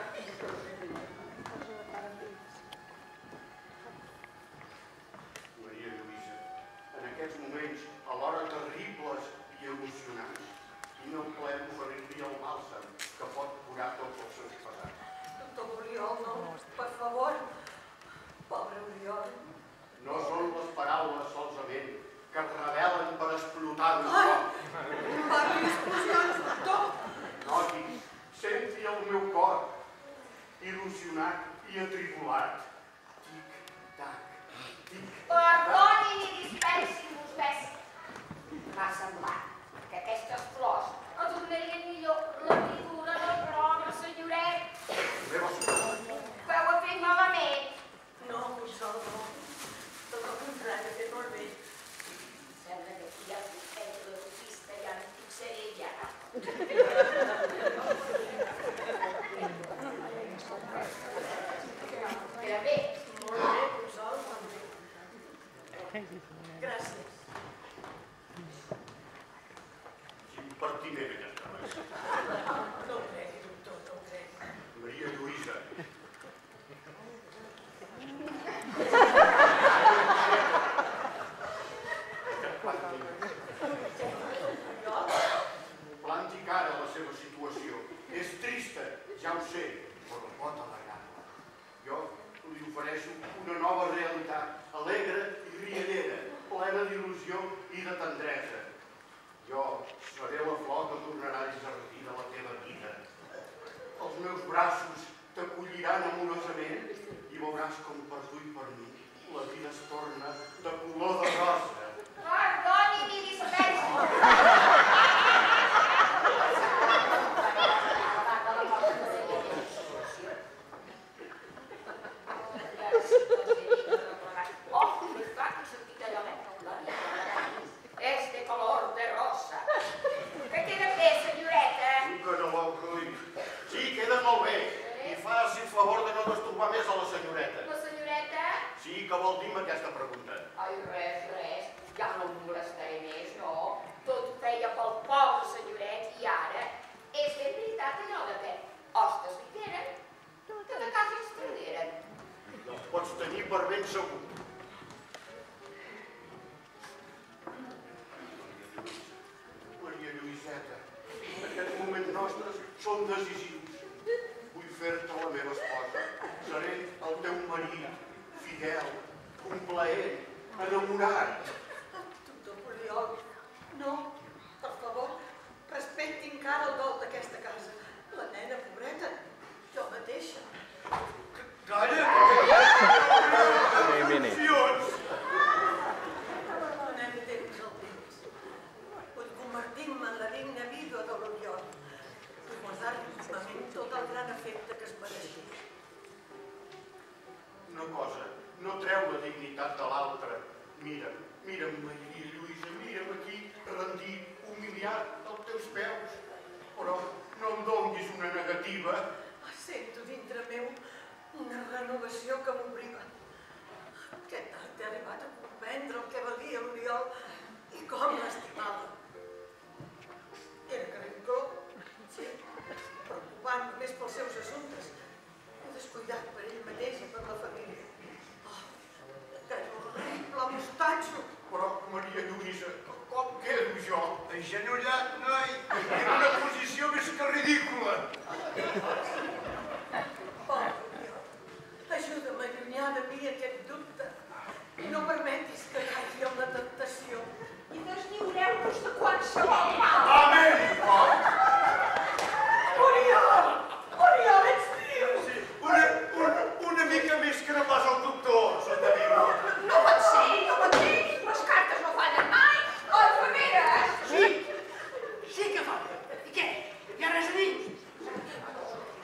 E: Maria Lluïsa, en aquests moments, alhora terribles i emocionants, quin ple d'oferir-li el bàlsam que pot curar tots els seus pesats.
G: Doctor Oriol, no, per favor. Pobre Oriol.
E: No són les paraules solament que es revelen per explotar un
G: Ai!
E: cor.
G: Parli explosions, doctor!
E: Noti, senti el meu cor, il·lusionat i atribulat. Tic-tac, tic-tac.
A: Perdonin i dispensin vostès. M'ha semblat que aquestes flors adornarien millor la figura del pobre senyoret.
E: Meva sort.
A: Que ho ha fet malament.
G: No, Consol, no. Tot el contrari, ha fet molt bé.
A: Em sembla que aquí hi ha el de l'autista, ja m'hi fixaré ja. Era bé.
G: Molt bé, Consol, molt bé. Gràcies.
E: Impertinent aquesta res.
G: No ho cregui, doctor, no ho cregui.
E: Maria Lluïsa. Planti cara a la seva situació. És trista, ja ho sé, però pot alegrar-la. Jo li ofereixo una nova realitat, alegre i riallera, plena d'il·lusió i de tendresa. Jo seré la flor que tornarà a jardí de la teva vida. Els meus braços t'acolliran amorosament i veuràs com per tu i per mi la vida es torna de color de rosa.
A: Perdonin i dispensin. Oh, mi fa que sentit allò, és de color de rosa. Que queda bé, senyoreta?
E: Que no vol ruïn. Sí, queda molt bé. I faci el favor de no destorbar més a la senyoreta.
A: La senyoreta?
E: Sí, que vol dir-me aquesta pregunta.
A: Ai, res. Ja no em molestaré més, no? Tot ho feia pel pobre senyoret i ara és ben veritat allò de que hostes li queden, que de casa els tragueren.
E: Els pots tenir per ben segur. Maria Lluïseta, aquests moments nostres són decisius. Vull fer-te la meva esposa. Seré el teu marit, fidel, complaent, enamorat.
G: Doctor Oriol, no, per favor, respecti encara el dol d'aquesta casa. La nena, pobreta, jo mateixa.
E: Calla! Emocions!
G: Donem temps al temps. Vull convertir-me en la digna vídua de l'Oriol i guardar-li últimament tot el gran efecte que es mereixia.
E: Una cosa, no treu la dignitat de l'altra. Mira'm, Maria Lluïsa, mira'm aquí, rendit, humiliat als teus peus. Però no em donguis una negativa.
G: Sento dintre meu una renovació que m'obliga. Que tard he arribat a comprendre el que valia l'Oriol i com l'estimava. Era carrincló, sí, preocupant només pels seus assumptes i descuidat per ell mateix i per la família. Oh, que horrible mostatxo!
E: Però, Maria Lluïsa, com quedo jo? Agenollat, noi, en una posició més que ridícula.
G: Pobre Oriol, ajuda'm a allunyar de mi aquest dubte. No permetis que caigui en la tentació.
C: I desnyiureu-vos de qualsevol mal.
E: Amén!
G: Oriol! Oriol, ets viu!
E: Sí, una mica més que no pas el doctor, sota viu.
C: No pot ser. Les cartes no fallen mai. Oh, infermeres!
D: Sí que falta. I què? Hi ha res a dir?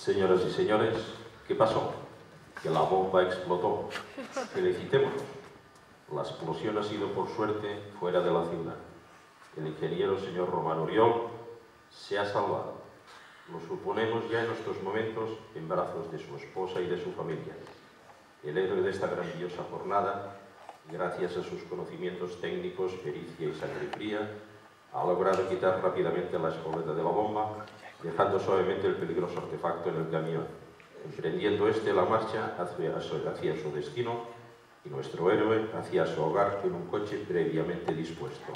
J: Señoras y señores, ¿qué pasó? Que la bomba explotó. Felicitémonos. La explosión ha sido, por suerte, fuera de la ciudad. El ingeniero señor Román Oriol se ha salvado. Lo suponemos ya en estos momentos en brazos de su esposa y de su familia. El héroe de esta grandiosa jornada, gracias a sus conocimientos técnicos, pericia y sangre fría, ha logrado quitar rápidamente la espoleta de la bomba, dejando suavemente el peligroso artefacto en el camión, emprendiendo la marcha hacia su destino y nuestro héroe hacia su hogar en un coche previamente dispuesto.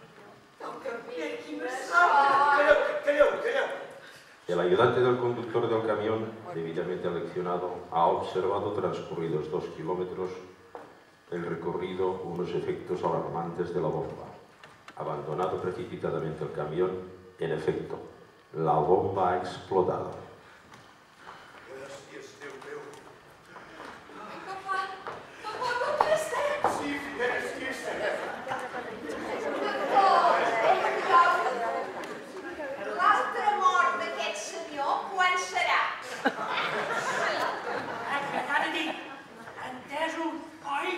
E: Calleu.
J: El ayudante del conductor del camión, debidamente aleccionado, ha observado transcurridos 2 kilómetros el recorrido unos efectos alarmantes de la bomba. Abandonado precipitadamente el camión, en efecto, la bomba ha explotado.
E: Gràcies, Déu meu.
B: Papà, com estem?
E: Sí, sí.
C: L'altra mort d'aquest senyor, quan serà?
D: Acaba de dir, entesos, oi?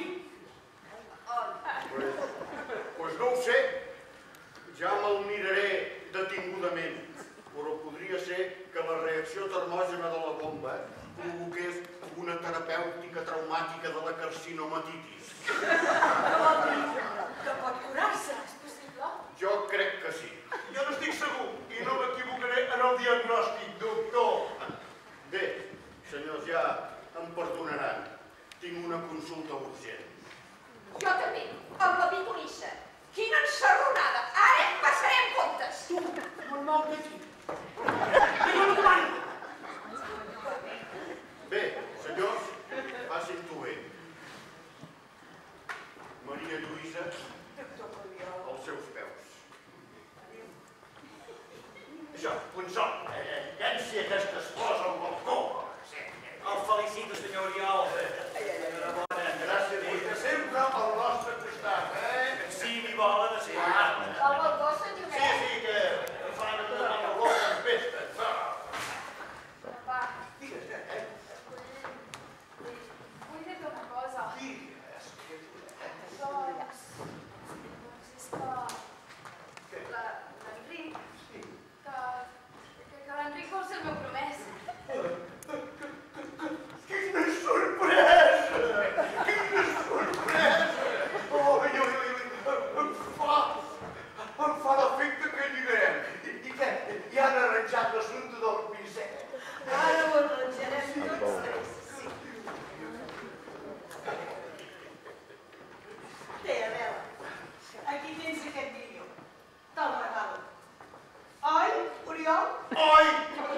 E: Pues no ho sé. Ja me'l miraré detingudament. Però podria ser que la reacció termògena de la bomba provoqués una terapèutica traumàtica de la carcinomatitis.
G: Què vol dir? Que pot curar-se, és possible?
E: Jo crec que sí. Jo n'estic segur i no m'equivocaré en el diagnòstic, doctor. Bé, senyors, ja em perdonaran. Tinc una consulta urgent.
C: Jo també, amb la pitonissa. Quina ensarronada! Ara passarem comptes.
G: Me'n mou d'aquí.
E: Bé, senyors, facin-t'ho bé. Maria Lluïsa, als seus peus. Això, Consol, llenci aquesta esposa al balcó.
D: El felicito, senyor Oriol.
E: Gràcies, vostè sempre al nostre costat,
D: Si m'hi volen assegurar.
A: Al balcó, senyoret.
E: Sí, que fan amb la boca en festes.
B: Papà,
E: Digues,
B: vull dir-te una cosa.
E: Digues.
B: Doncs és que l'Enric, que l'Enric vol ser el meu promès.
E: Quina sorpresa! Quina sorpresa! Em fa l'efecte que lligarem. I què? Ja han arranjat l'assumpte del piset.
G: Ara ho arranjarem tots tres, sí. Té, Adela, aquí tens aquest vídeo. Te'l regalo. Oi, Oriol?
E: Oi!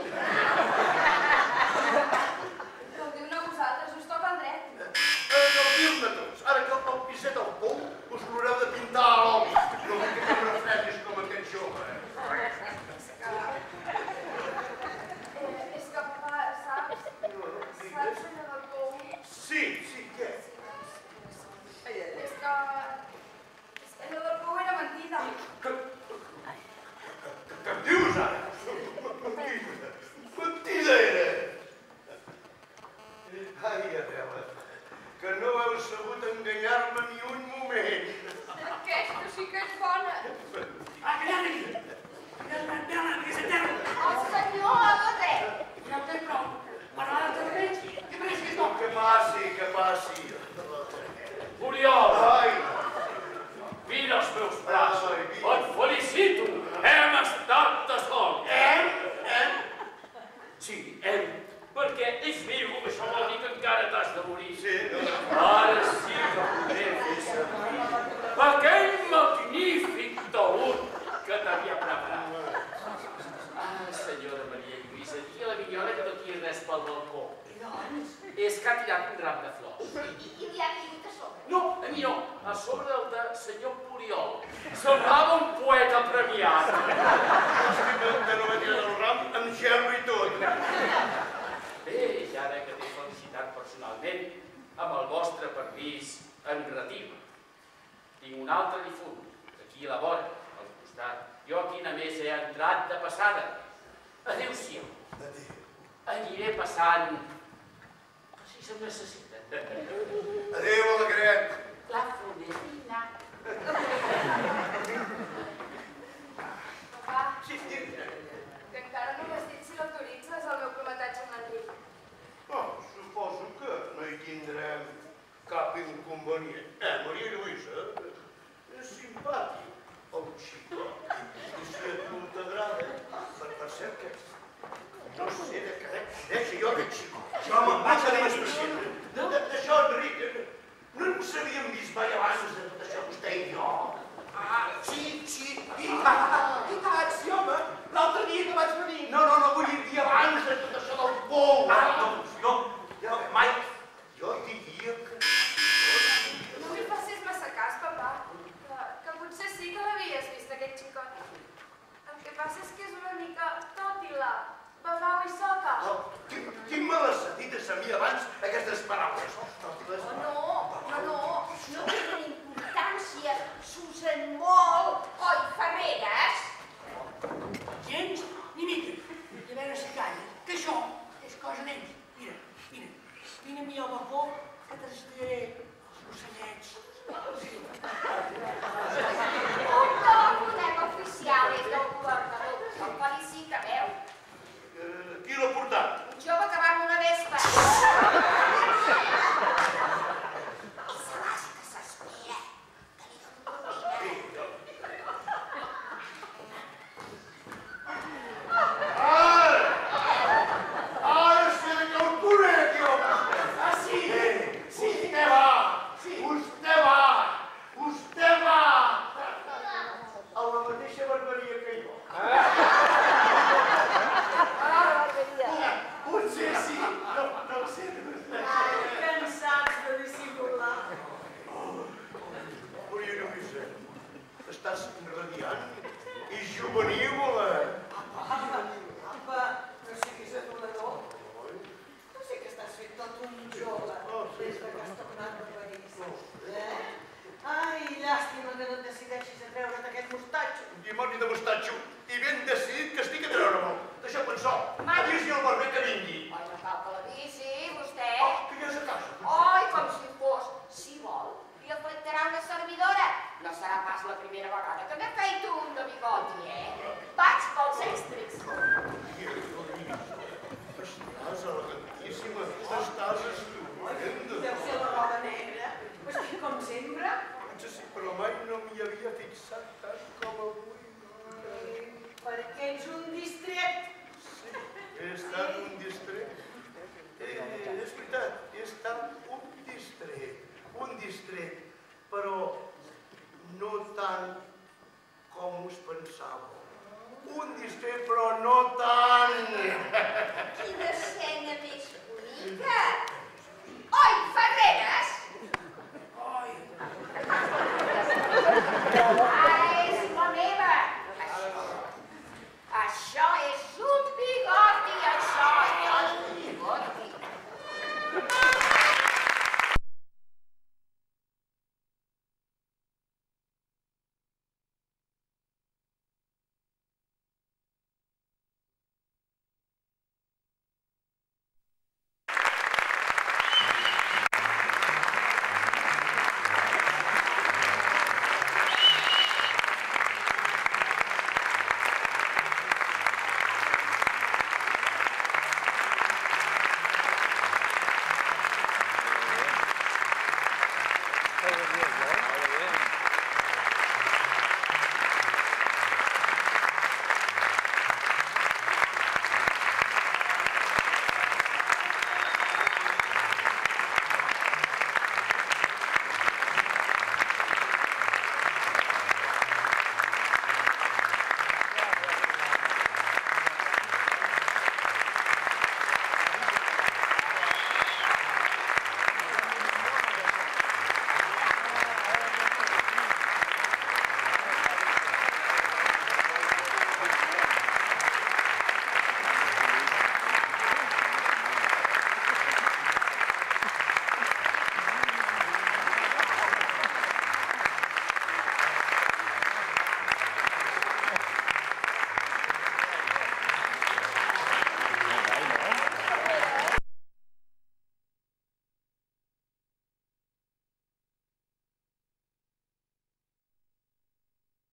B: Gaudiu-ne vosaltres, us toca el dret.
E: Gaudiu-ne tots. Ara que el piset al pou, us l'haureu de pintar a l'oli. No vull que te refredis com aquest jove.
B: És que, papà, saps allò del pou?
E: Sí, què?
B: És que allò del pou era mentida.
E: Què em dius ara? Mentida era! Ai, Adela, que no heu sabut enganyar-me ni un moment.
B: Aquesta sí que és bona.
D: Calla-li! Bela, que s'enterra!
A: El senyor ha de dret.
D: Ja en té prou. Parlar de terrenys. Què penses que és tot?
E: Que passi.
H: Oriol,
E: Ai,
H: mira els meus braços.
E: Ai, mira.
H: Et felicito. Hem estat de sort. Sí, hem. Perquè és viu, això vol dir que encara t'has de morir.
E: sí,
H: Ara sí que podré fer servir aquell magnífic taüt que t'havia preparat. Senyora Maria Lluïsa, digui a la Minyona que no tiri res pel balcó. És que ha tirat un ram de flors.
A: I li ha caigut a sobre.
H: No, a mi no, a sobre el de senyor Puriol. Semblava un poeta premiat.
E: que no m'he tirat el ram, em gerro i tot.
H: Bé, i ara que t'he felicitat personalment, amb el vostre permís, em retiro. Tinc un altre difunt, aquí a la vora, al costat. Jo aquí només he entrat de passada. Adéu-siau.
E: Adéu.
H: aniré passant si se'm necessita.
E: Adéu, alegret.
H: La Fonerina.
B: Papà,
E: Sí,
B: que encara no m'has dit si l'autoritzes al meu prometatge amb l'Enric.
E: Suposo que no hi tindrem cap inconvenient. Maria Lluïsa, és simpàtic, el xicot. I si a tu t'agrada, per cert que... No sé de què deixa jo aquest xicot. Jo me'n vaig a dir d'això, Enric. No ens havíem vist mai abans de tot això, vostè i jo.
D: Sí, i tant, sí, home, l'altre dia que vaig venir.
E: No, vull dir abans de tot això del pou.
D: No, mai.
E: Jo diria que...
B: No li facis massa cas, papà, que potser sí que l'havies vist, aquest xicot. El que passa és que és una mica tòtila, babau i soca.
E: Qui me les ha dites a mi abans, aquestes paraules?
C: No tenen importància, s'usen molt, oi, Ferreres?
D: Gens ni mica. I a veure si calla, que això és cosa d'ells. Vine amb mi al balcó, que t'estiré els ocellets.
A: Un telefonem oficial és del governador. El felicita, veu?
E: Qui l'ha portat?
A: Un jove que va amb una vespa.
E: Ara sé que el conec, jo!
D: Sí!
E: Vostè va! A la mateixa barberia que jo. Potser sí, no ho sé.
G: Cansats de dissimular.
E: Maria Lluïsa, estàs radiant i juvenívola.
G: Apa, no siguis adorador. No sé que estàs fent tot un jove des que has tornat de París. Ai, llàstima que no et decideixis a treure't aquest mostatxo.
E: Un dimoni de mostatxo i ben decidit que estic a treure-me'l. Deixa pensar. Avisi el barber que vingui.
A: Oi, no cal que l'avisi, vostè.
E: Que ja és a casa.
A: Oi, com si fos. Si vol, li afectarà una servidora. No serà pas la primera vegada que m'he fet un de bigoti, Vaig pels èstrics.
E: Estàs elegantíssima. Estàs estupenda.
G: Deu ser la roba negra. Vestit com sempre.
E: Sí, però mai no m'hi havia fixat tant com avui.
G: Perquè ets un distret.
E: Sí, he estat un distret. És veritat, he estat un distret, però no tant com us pensàveu. Un distret, però no tant.
C: Quin